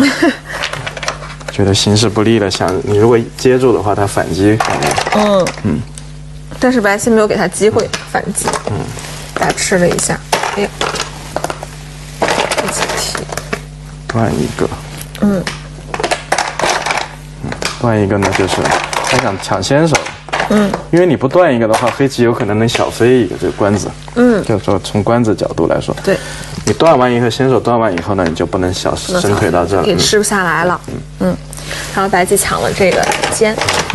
觉得形势不利了，想你如果接住的话，他反击可能，嗯嗯， 但是白棋没有给他机会反击，嗯，打吃了一下，哎呀，黑棋提断一个，嗯，嗯，断一个呢，就是他想抢先手。嗯，因为你不断一个的话，黑棋有可能能小飞一个这个官子。嗯，就是说从官子角度来说， 对， 你断完以后，先手断完以后呢，你就不能小伸腿到这了， 也吃不下来了。嗯嗯，然后白棋抢了这个尖，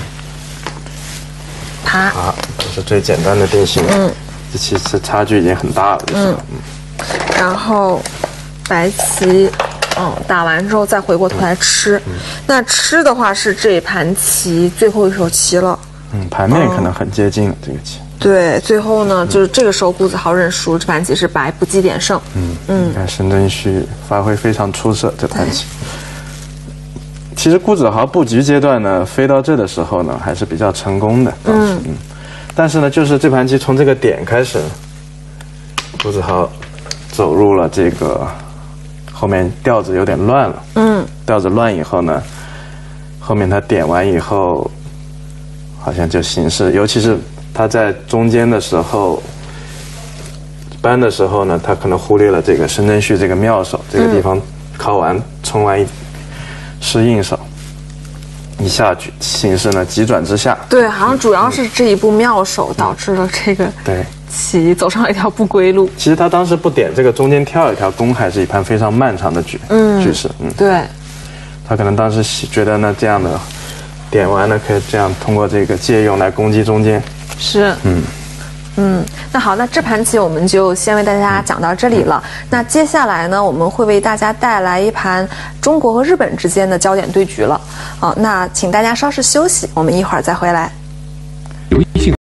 爬。 啊，这是最简单的定型。嗯，这其实差距已经很大了。嗯嗯， 然后白棋。嗯，打完之后再回过头来吃，嗯、那吃的话是这盘棋最后一手棋了。 嗯，盘面可能很接近了、嗯、这个棋。 对，最后呢，嗯、就是这个时候顾子豪认输，这盘棋是白不积点胜。嗯嗯，你看申真谞发挥非常出色，这盘棋其实辜子豪布局阶段呢，飞到这的时候呢，还是比较成功的。嗯嗯。但是呢，就是这盘棋从这个点开始，辜子豪走入了这个后面调子有点乱了。嗯。调子乱以后呢，后面他点完以后，好像就形势，尤其是他在中间的时候。搬的时候呢，他可能忽略了这个申真谞这个妙手，这个地方靠完冲完一失应手，一下局形势呢急转直下。 对，好像主要是这一步妙手导致了这个对棋走上了一条不归路。 其实他当时不点这个中间跳一条攻，还是一盘非常漫长的局，嗯，局势，嗯， 对。 他可能当时觉得呢，这样的点完呢，可以这样通过这个借用来攻击中间。 是，嗯。嗯，那好，那这盘棋我们就先为大家讲到这里了。那接下来呢，我们会为大家带来一盘中国和日本之间的焦点对局了。好，那请大家稍事休息，我们一会儿再回来。